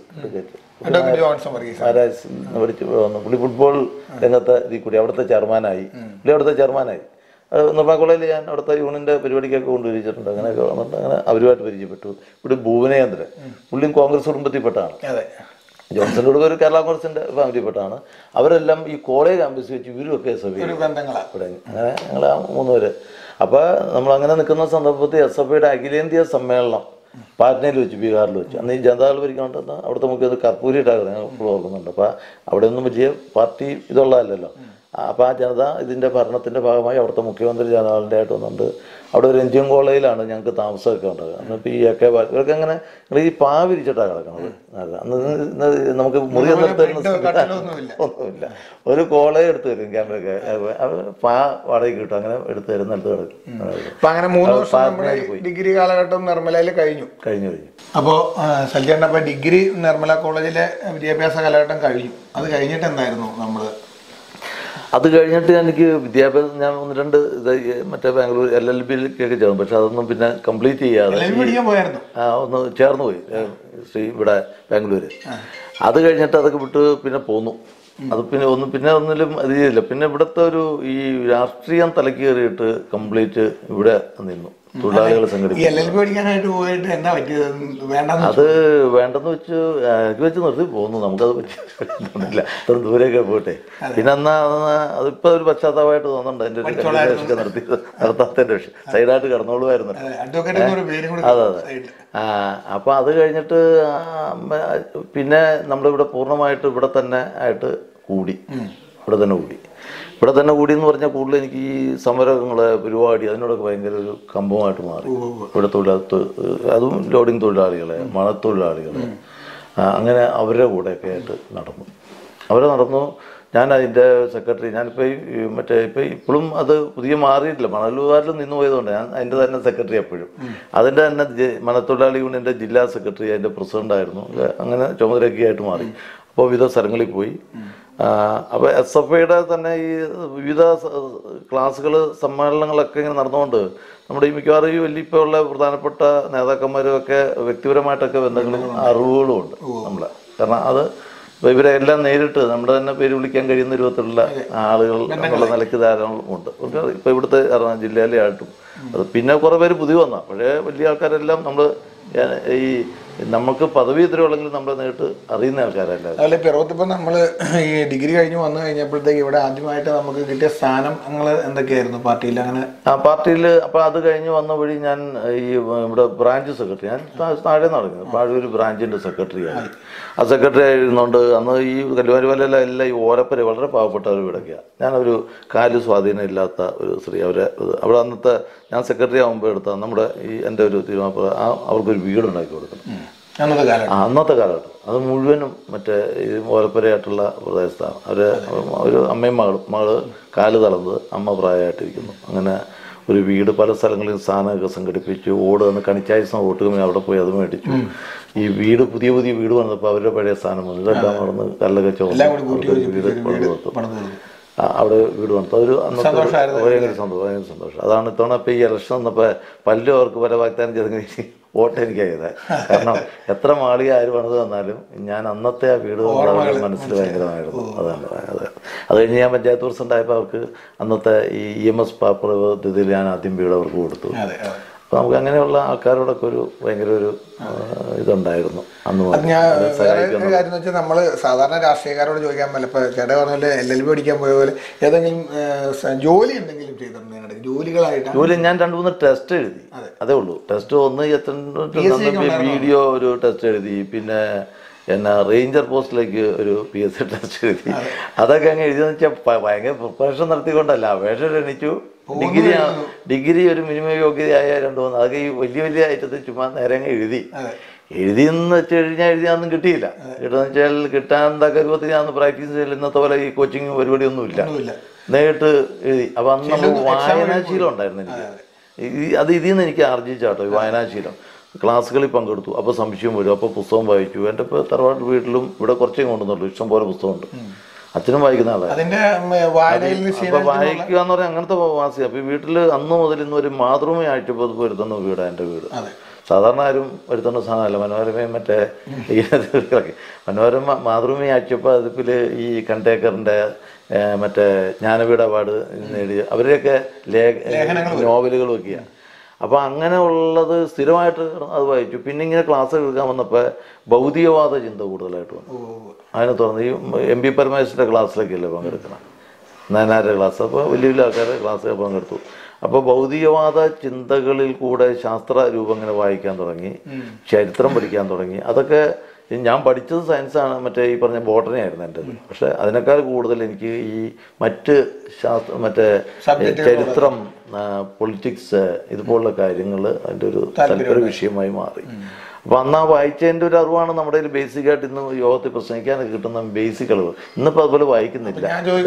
മഹാരാജ് പഠിച്ച് വന്നു. പുള്ളി ഫുട്ബോൾ രംഗത്തെ ഇതിൽ കൂടി അവിടുത്തെ ചെയർമാനായി. പുള്ളി അവിടുത്തെ ചെയർമാനായി. നിർമ്മല കോളേജിൽ ഞാൻ അവിടുത്തെ യൂണിയൻ്റെ പരിപാടിക്കൊക്കെ കൊണ്ടുവരിച്ചിട്ടുണ്ട്. അങ്ങനെയൊക്കെ വന്നിട്ട് അങ്ങനെ അവരുമായിട്ട് പരിചയപ്പെട്ടു. ഇവിടെ ഭുവനേന്ദ്രൻ പുള്ളിയും കോൺഗ്രസ് കുടുംബത്തിൽപ്പെട്ടാണ്. ജോൺസന്റെ കൂടെ ഒരു കേരള കോൺഗ്രസിന്റെ ഫാമിലിപ്പെട്ടാണ്. അവരെല്ലാം ഈ കോളേജ് ക്യാമ്പസ് വെച്ച് ഇവരുമൊക്കെ എസ് എഫ് ഐ ഇവിടെ അങ്ങനെ ഞങ്ങൾ ആ മൂന്ന് പേര്. അപ്പോൾ നമ്മളങ്ങനെ നിൽക്കുന്ന സന്ദർഭത്തിൽ എസ് എഫ് ഐയുടെ അഖിലേന്ത്യാ സമ്മേളനം പാറ്റ്നയിൽ വെച്ച് ബീഹാറിൽ വെച്ച് അന്ന് ഈ ജനതാദൾ ഭരിക്കണമെന്ന് അവിടുത്തെ മുഖ്യത് കർപ്പൂരിയിട്ടാണ് ഞാൻ ഇപ്പോൾ ഓർക്കുന്നുണ്ട്. അപ്പോൾ അവിടെ ഒന്നും വലിയ പാർട്ടി ഇതുള്ളതല്ലല്ലോ. അപ്പോൾ ആ ജനത ഇതിൻ്റെ ഭരണത്തിൻ്റെ ഭാഗമായി അവിടുത്തെ മുഖ്യമന്ത്രി ജനതാദളിൻ്റെ ആയിട്ട് വന്നിട്ടുണ്ട്. അവിടെ ഒരു എൻ ജി എം കോളേജിലാണ് ഞങ്ങൾക്ക് താമസമൊക്കെ ഉണ്ടാകുക. എന്നിപ്പോൾ ഈ ഒക്കെ ഇവർക്ക് അങ്ങനെ ഈ പാ വിരിച്ചിട്ടാണ് കിടക്കുന്നത്. അന്ന് നമുക്ക് മുറി ഒന്നുമില്ല. ഒരു കോളേജ് എടുത്ത് തരും ക്യാമ്പൊക്കെ പാ വാടകയ്ക്ക് കിട്ടും. അങ്ങനെ എടുത്ത് തരും നിലത്ത് കിടക്കും. ഡിഗ്രി കാലഘട്ടം നിർമ്മലയിൽ കഴിഞ്ഞു കഴിഞ്ഞു കഴിഞ്ഞു അപ്പോൾ സൽജേട്ടൻ അപ്പോൾ ഡിഗ്രി നിർമ്മല കോളേജിലെ വിദ്യാഭ്യാസ കാലഘട്ടം കഴിഞ്ഞു. അത് കഴിഞ്ഞിട്ട് എന്തായിരുന്നു നമ്മൾ അത് കഴിഞ്ഞിട്ട് എനിക്ക് വിദ്യാഭ്യാസം ഞാൻ ഒന്ന് രണ്ട് ഇത് മറ്റേ ബാംഗ്ലൂർ എൽ എൽ ബിയിലേക്കൊക്കെ ചേർന്നു. പക്ഷെ അതൊന്നും പിന്നെ പിന്നെ ചെയ്യാതെ ആ ഒന്ന് ചേർന്ന് പോയി ശ്രീ ഇവിടെ ബാംഗ്ലൂര്. അത് കഴിഞ്ഞിട്ട് അതൊക്കെ വിട്ട് പിന്നെ പോന്നു. അത് പിന്നെ ഒന്ന് പിന്നെ ഒന്നിലും അത് ചെയ്തില്ല. പിന്നെ ഇവിടുത്തെ ഒരു ഈ രാഷ്ട്രീയം തലക്ക് കയറിയിട്ട് കംപ്ലീറ്റ് ഇവിടെ നിന്നു. തൊഴിലാളികളെ സംഘടിപ്പിച്ചു. അത് വേണ്ടെന്ന് വെച്ച് എനിക്ക് വെച്ച് നിർത്തി പോന്നു. നമുക്കത് പറ്റില്ല, അത്ര ദൂരെയൊക്കെ പോട്ടെ. പിന്നെ എന്നാ അതിപ്പോ ഒരു പശ്ചാത്തലമായിട്ട് തോന്നുന്നുണ്ട് എൻ്റെ ഒരു കമ്മ്യൂണിക്കേഷനൊക്കെ നിർത്തി നിർത്താത്തതിൻ്റെ വിഷയം സൈഡായിട്ട് കിടന്നോളുമായിരുന്നു. അതെ അതെ ആ അപ്പം അത് കഴിഞ്ഞിട്ട് പിന്നെ നമ്മളിവിടെ പൂർണ്ണമായിട്ട് ഇവിടെ തന്നെ ആയിട്ട് കൂടി ഇവിടെ തന്നെ കൂടി ഇവിടെ തന്നെ കൂടി എന്ന് പറഞ്ഞാൽ കൂടുതൽ എനിക്ക് ഈ സമരങ്ങളെ പരിപാടി അതിനോടൊക്കെ ഭയങ്കര ഒരു കമ്പമായിട്ട് മാറി. ഇവിടെ തൊഴിലാളി അതും ലോഡിങ് തൊഴിലാളികളെ മണത്തൊഴിലാളികളെ അങ്ങനെ അവരുടെ കൂടെയൊക്കെ ആയിട്ട് നടന്നു അവരെ നടന്നു ഞാൻ അതിൻ്റെ സെക്രട്ടറി. ഞാനിപ്പോൾ ഈ മറ്റേ ഇപ്പോൾ ഇപ്പോഴും അത് പുതിയ മാറിയിട്ടില്ല. മണലുകാരിൽ നിന്ന് പോയതുകൊണ്ട് ഞാൻ അതിൻ്റെ തന്നെ സെക്രട്ടറി എപ്പോഴും. അതിൻ്റെ തന്നെ മണത്തൊഴിലാളി യൂണിയൻ്റെ ജില്ലാ സെക്രട്ടറി അതിൻ്റെ പ്രസിഡൻ്റായിരുന്നു. അങ്ങനെ ചുമതലയൊക്കെ ആയിട്ട് മാറി. അപ്പോൾ വിവിധ സ്ഥലങ്ങളിൽ പോയി. അപ്പോൾ എസ് എഫ് ഐയുടെ തന്നെ ഈ വിവിധ ക്ലാസ്സുകൾ സമ്മേളനങ്ങളൊക്കെ ഇങ്ങനെ നടന്നുകൊണ്ട് നമ്മുടെ ഈ മിക്കവാറും ഈ വലിയ ഇപ്പോൾ ഉള്ള പ്രധാനപ്പെട്ട നേതാക്കന്മാരുമൊക്കെ വ്യക്തിപരമായിട്ടൊക്കെ ബന്ധങ്ങളും അറിവുകളും ഉണ്ട് നമ്മളെ. കാരണം അത് ഇവരെ എല്ലാം നേരിട്ട് നമ്മുടെ തന്നെ പേര് വിളിക്കാൻ കഴിയുന്ന രൂപത്തിലുള്ള ആളുകൾ എന്നുള്ള നിലയ്ക്ക് ധാരാളം ഉണ്ട്. ഇപ്പോൾ ഇവിടുത്തെ എറണാകുളം ജില്ലയിലെ ആയിട്ടും അത് പിന്നെ കുറേ പേര് പുതിയ വന്ന പഴയ വലിയ ആൾക്കാരെല്ലാം നമ്മൾ ഈ നമുക്ക് പദവി ഇത്ര ഉള്ളെങ്കിലും നമ്മളെ നേരിട്ട് അറിയുന്ന ആൾക്കാരല്ല. അതുപോലെ പിറവത്തിപ്പോൾ നമ്മൾ ഈ ഡിഗ്രി കഴിഞ്ഞ് വന്നു കഴിഞ്ഞപ്പോഴത്തേക്ക് ഇവിടെ ആദ്യമായിട്ട് നമുക്ക് കിട്ടിയ സ്ഥാനം നിങ്ങൾ എന്തൊക്കെയായിരുന്നു പാർട്ടിയിൽ? അങ്ങനെ ആ പാർട്ടിയിൽ അപ്പോൾ അത് കഴിഞ്ഞ് വന്ന വഴി ഞാൻ ഈ ഇവിടെ ബ്രാഞ്ച് സെക്രട്ടറി ഞാൻ താഴെ നടക്കുന്നത് പാഴൂർ ബ്രാഞ്ചിൻ്റെ സെക്രട്ടറി ആയി. ആ സെക്രട്ടറി ആയിരുന്നുകൊണ്ട് അന്ന് ഈ കല്ലുവാരിമലയിലെ എല്ലാം ഈ ഓരപ്പര വളരെ പാവപ്പെട്ടവർ കിടക്കുക. ഞാനൊരു കാല് സ്വാധീനം ഇല്ലാത്ത ഒരു സ്ത്രീ അവരെ അവിടെ അന്നത്തെ ഞാൻ സെക്രട്ടറി ആകുമ്പോൾ എടുത്ത നമ്മുടെ ഈ എൻ്റെ ഒരു തീരുമാനം ആ അവർക്കൊരു വീടുണ്ടാക്കി കൊടുക്കണം അന്നത്തെ കാലഘട്ടം. അത് മുഴുവനും മറ്റേ ഈ ഓലപ്പരയായിട്ടുള്ള പ്രദേശത്താണ്. അവർ ഒരു അമ്മയും മകളും മകള് കാല് തളർന്നത് അമ്മ പ്രായമായിട്ടിരിക്കുന്നു. അങ്ങനെ ഒരു വീട് പല സ്ഥലങ്ങളിൽ സാധനമൊക്കെ സംഘടിപ്പിച്ചു. ഓട് വന്ന് കണിച്ചായസം ഓട്ടുകയും അവിടെ പോയി അത് മേടിച്ചു. ഈ വീട് പുതിയ പുതിയ വീട് വന്നപ്പോൾ അവരുടെ പഴയ സ്ഥാനം വന്നു ഇതെല്ലാം നടന്ന് കല്ലൊക്കെ ചോദിച്ചു വീട് പണിത് കൊടുത്തു. അവിടെ വീട് വന്നത് ഒരു അന്നത്തെ ഭയങ്കര സന്തോഷം ഭയങ്കര സന്തോഷം. അതാണ് ഇത്തവണ ഇപ്പോൾ ഈ ഇലക്ഷൻ വന്നപ്പോൾ പലരും അവർക്ക് പല വാഗ്ദാനം ചെയ്തെങ്കിൽ വോട്ട് എനിക്കായത്. കാരണം എത്ര മാളിക ആര് പണിത് വന്നാലും ഞാൻ അന്നത്തെ ആ വീട് മനസ്സിൽ ഭയങ്കരമായിരുന്നു. അതാണ് അതെ. അത് കഴിഞ്ഞ് ഞാൻ പഞ്ചായത്ത് പ്രസിഡന്റ് ആയപ്പോൾ അവർക്ക് അന്നത്തെ ഈ ഇ എം എസ് പാപ്പർ പദ്ധതിയിൽ ഞാൻ ആദ്യം വീട് അവർക്ക് കൊടുത്തു. അപ്പോൾ നമുക്ക് അങ്ങനെയുള്ള ആൾക്കാരോടൊക്കെ ഒരു ഭയങ്കര ഒരു ഇതുണ്ടായിരുന്നു അന്ന്. ഞാൻ വേറെ ഒരു കാര്യം എന്ന് വെച്ചാൽ നമ്മൾ സാധാരണ രാഷ്ട്രീയക്കാരോട് ചോദിക്കാൻ പറ്റില്ല. ഇപ്പോൾ ചേട്ടാ പറഞ്ഞാൽ എൽ എൽ ബി പഠിക്കാൻ പോയ പോലെ ഏതെങ്കിലും ജോലി എന്തെങ്കിലും ചെയ്തിട്ടുണ്ട് നിങ്ങളുടെ ജോലികളായിട്ട്? ജോലി ഞാൻ രണ്ട് മൂന്ന് ടെസ്റ്റ് എഴുതി, അതേ ഉള്ളൂ. ടെസ്റ്റ് ഒന്ന് എത്ര വീഡിയോ ഒരു ടെസ്റ്റ് എഴുതി, പിന്നെ എന്നാ റേഞ്ചർ പോസ്റ്റിലേക്ക് ഒരു പി എസ് സി ടെസ്റ്റ് എഴുതി. അതൊക്കെ അങ്ങ് എഴുതിയെന്ന് വെച്ചാൽ ഭയങ്കര പ്രിപ്പറേഷൻ നടത്തിക്കൊണ്ടല്ല, അപേക്ഷ എണീച്ചു. ഡിഗ്രി ഡിഗ്രി ഒരു മിനിമം യോഗ്യതയായ രണ്ടു മൂന്ന് അതൊക്കെ ഈ വലിയ വലിയ ഐറ്റത്തിൽ ചുമ്മാ നേരെ അങ്ങ് എഴുതി. എഴുതിയെന്ന് വെച്ച് കഴിഞ്ഞാൽ എഴുതിയാന്നും കിട്ടിയില്ല. കിട്ടുന്ന വെച്ചാൽ കിട്ടാൻ എന്താ കരുവത്തിന് അന്ന് പ്രാക്ടീസ് ചെയ്യില്ല. ഇന്നത്തെ പോലെ ഈ കോച്ചിങ് പരിപാടിയൊന്നും ഇല്ല, നേരിട്ട് എഴുതി. അപ്പം അന്ന് നമുക്ക് വായനാശീലം ഉണ്ടായിരുന്നു എനിക്ക്. അത് ഇതിൽ നിന്ന് എനിക്ക് ആർജിച്ചാട്ടോ ഈ വായനാശീലം. ക്ലാസ്സുകളിൽ പങ്കെടുത്തു, അപ്പോൾ സംശയം വരും, അപ്പോൾ പുസ്തകം വായിച്ചു. എൻ്റെ ഇപ്പോൾ തറവാട് വീട്ടിലും ഇവിടെ കുറച്ചേ കൊണ്ടുവന്നുള്ളൂ, ഇഷ്ടം പോലെ പുസ്തകമുണ്ട്. അച്ഛനും വായിക്കുന്ന ആളാണ്. അപ്പോൾ വായിക്കുക എന്ന് പറഞ്ഞാൽ അങ്ങനത്തെ വാസി. അപ്പോൾ ഈ വീട്ടിൽ അന്ന് മുതൽ ഇന്ന് ഒരു മാതൃഭൂമി ആഴ്ചപ്പതിപ്പ് വരുത്തുന്ന വീടാണ് എൻ്റെ വീട്. സാധാരണ ആരും വരുത്തേണ്ട സാധനമല്ല. മനോരമയും മറ്റേ ഇതിലൊക്കെ മനോരമ മാതൃഭൂമി ആഴ്ചപ്പതിപ്പിൽ ഈ കണ്ടേക്കറിൻ്റെ മറ്റേ ജ്ഞാനപീഠ അവാർഡ് നേടിയ അവരുടെയൊക്കെ ലേഖ നോവലുകളും ഒക്കെയാണ്. അപ്പോൾ അങ്ങനെ ഉള്ളത് സ്ഥിരമായിട്ട് അത് വായിച്ചു. പിന്നെ ഇങ്ങനെ ക്ലാസ് എടുക്കാൻ വന്നപ്പോൾ ഭൗതികവാദ ചിന്ത കൂടുതലായിട്ട് വന്നു. അതിനെ തുറന്ന് ഈ എം പി പരമേശ്വരൻ്റെ ക്ലാസ്സിലൊക്കെ അല്ലേ പങ്കെടുക്കണം, നാനാരുടെ ക്ലാസ്. അപ്പോൾ വലിയ വലിയ ആൾക്കാരുടെ ക്ലാസ്സിൽ പങ്കെടുത്തു. അപ്പോൾ ഭൗതികവാദ ചിന്തകളിൽ കൂടെ ശാസ്ത്ര രൂപം ഇങ്ങനെ വായിക്കാൻ തുടങ്ങി, ചരിത്രം പഠിക്കാൻ തുടങ്ങി. അതൊക്കെ ഞാൻ പഠിച്ചത് സയൻസാണ്, മറ്റേ ഈ പറഞ്ഞ ബോട്ടണി ആയിരുന്നു എൻ്റെത്. പക്ഷെ അതിനേക്കാൾ കൂടുതൽ എനിക്ക് ഈ മറ്റ് ശാസ്ത്ര മറ്റേ ചരിത്രം, പൊളിറ്റിക്സ് ഇതുപോലുള്ള കാര്യങ്ങൾ അതിൻ്റെ ഒരു താല്പര്യ വിഷയമായി മാറി. അപ്പോൾ അന്ന് ആ വായിച്ചതിൻ്റെ ഒരു അറിവാണ് നമ്മുടെ കയ്യിൽ ബേസിക്കായിട്ട് ഇന്ന് യോഗത്തിൽ പ്രസംഗിക്കാനൊക്കെ കിട്ടുന്ന ബേസിക് അറിവ്. ഇന്നിപ്പോൾ അതുപോലെ വായിക്കുന്നില്ല.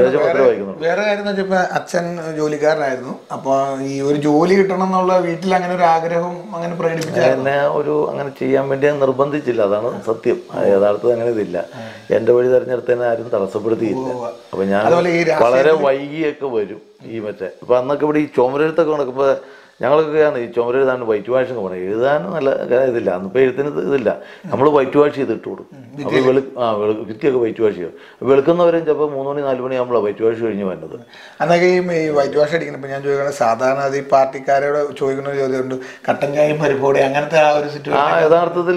വേറെ കാര്യം എന്ന് വെച്ചാൽ ഇപ്പം അച്ഛൻ ജോലിക്കാരനായിരുന്നു. അപ്പോൾ ഈ ഒരു ജോലി കിട്ടണം എന്നുള്ള വീട്ടിൽ അങ്ങനെ ഒരു ആഗ്രഹം അങ്ങനെ പ്രകടിപ്പിച്ച എന്നെ ഒരു അങ്ങനെ ചെയ്യാൻ വേണ്ടി നിർബന്ധിച്ചില്ല, അതാണ് സത്യം. യഥാർത്ഥത്തിൽ അങ്ങനെ ഇതില്ല. എൻ്റെ വഴി തിരഞ്ഞെടുത്തതിനെ ആരും തടസ്സപ്പെടുത്തിയില്ല. അപ്പം ഞാൻ വളരെ വൈകിയൊക്കെ വരും ഈ മറ്റേ. അപ്പം അന്നൊക്കെ ഇവിടെ ഈ ചുമരെഴുത്തൊക്കെ നടക്കുമ്പോൾ ഞങ്ങളൊക്കെയാണ് ഈ ചുമരെഴുതാൻ വൈറ്റ് വാഷ് ഒക്കെ പറയും. എഴുതാനും നല്ല ഇതില്ല, അന്നിപ്പോൾ എഴുത്തിന് ഇതില്ല. നമ്മൾ വൈറ്റ് വാഷ് ചെയ്ത് ഇട്ട് കൊടുക്കും. അപ്പോൾ വെളു ആ വെളു ഭിത്തിയൊക്കെ വൈറ്റ് വാഷ് ചെയ്യും. വെളുക്കുന്നവരും ചിലപ്പോൾ മൂന്ന് മണി നാല് മണി ആകുമ്പോഴാണ് വൈറ്റ് വാഷ് കഴിഞ്ഞ് വരുന്നത്. അന്നൊക്കെ ഈ വൈറ്റ് വാഷ് അടിക്കുന്നപ്പോൾ ഞാൻ ചോദിക്കുന്നത്, സാധാരണ അത് ഈ പാർട്ടിക്കാരോട് ചോദിക്കുന്ന ഒരു ചോദ്യമുണ്ട്, കട്ടൻ ചായയും പരിപ്പോടെ അങ്ങനത്തെ ആ ഒരു സിറ്റുവേഷൻ. ആ യഥാർത്ഥത്തിൽ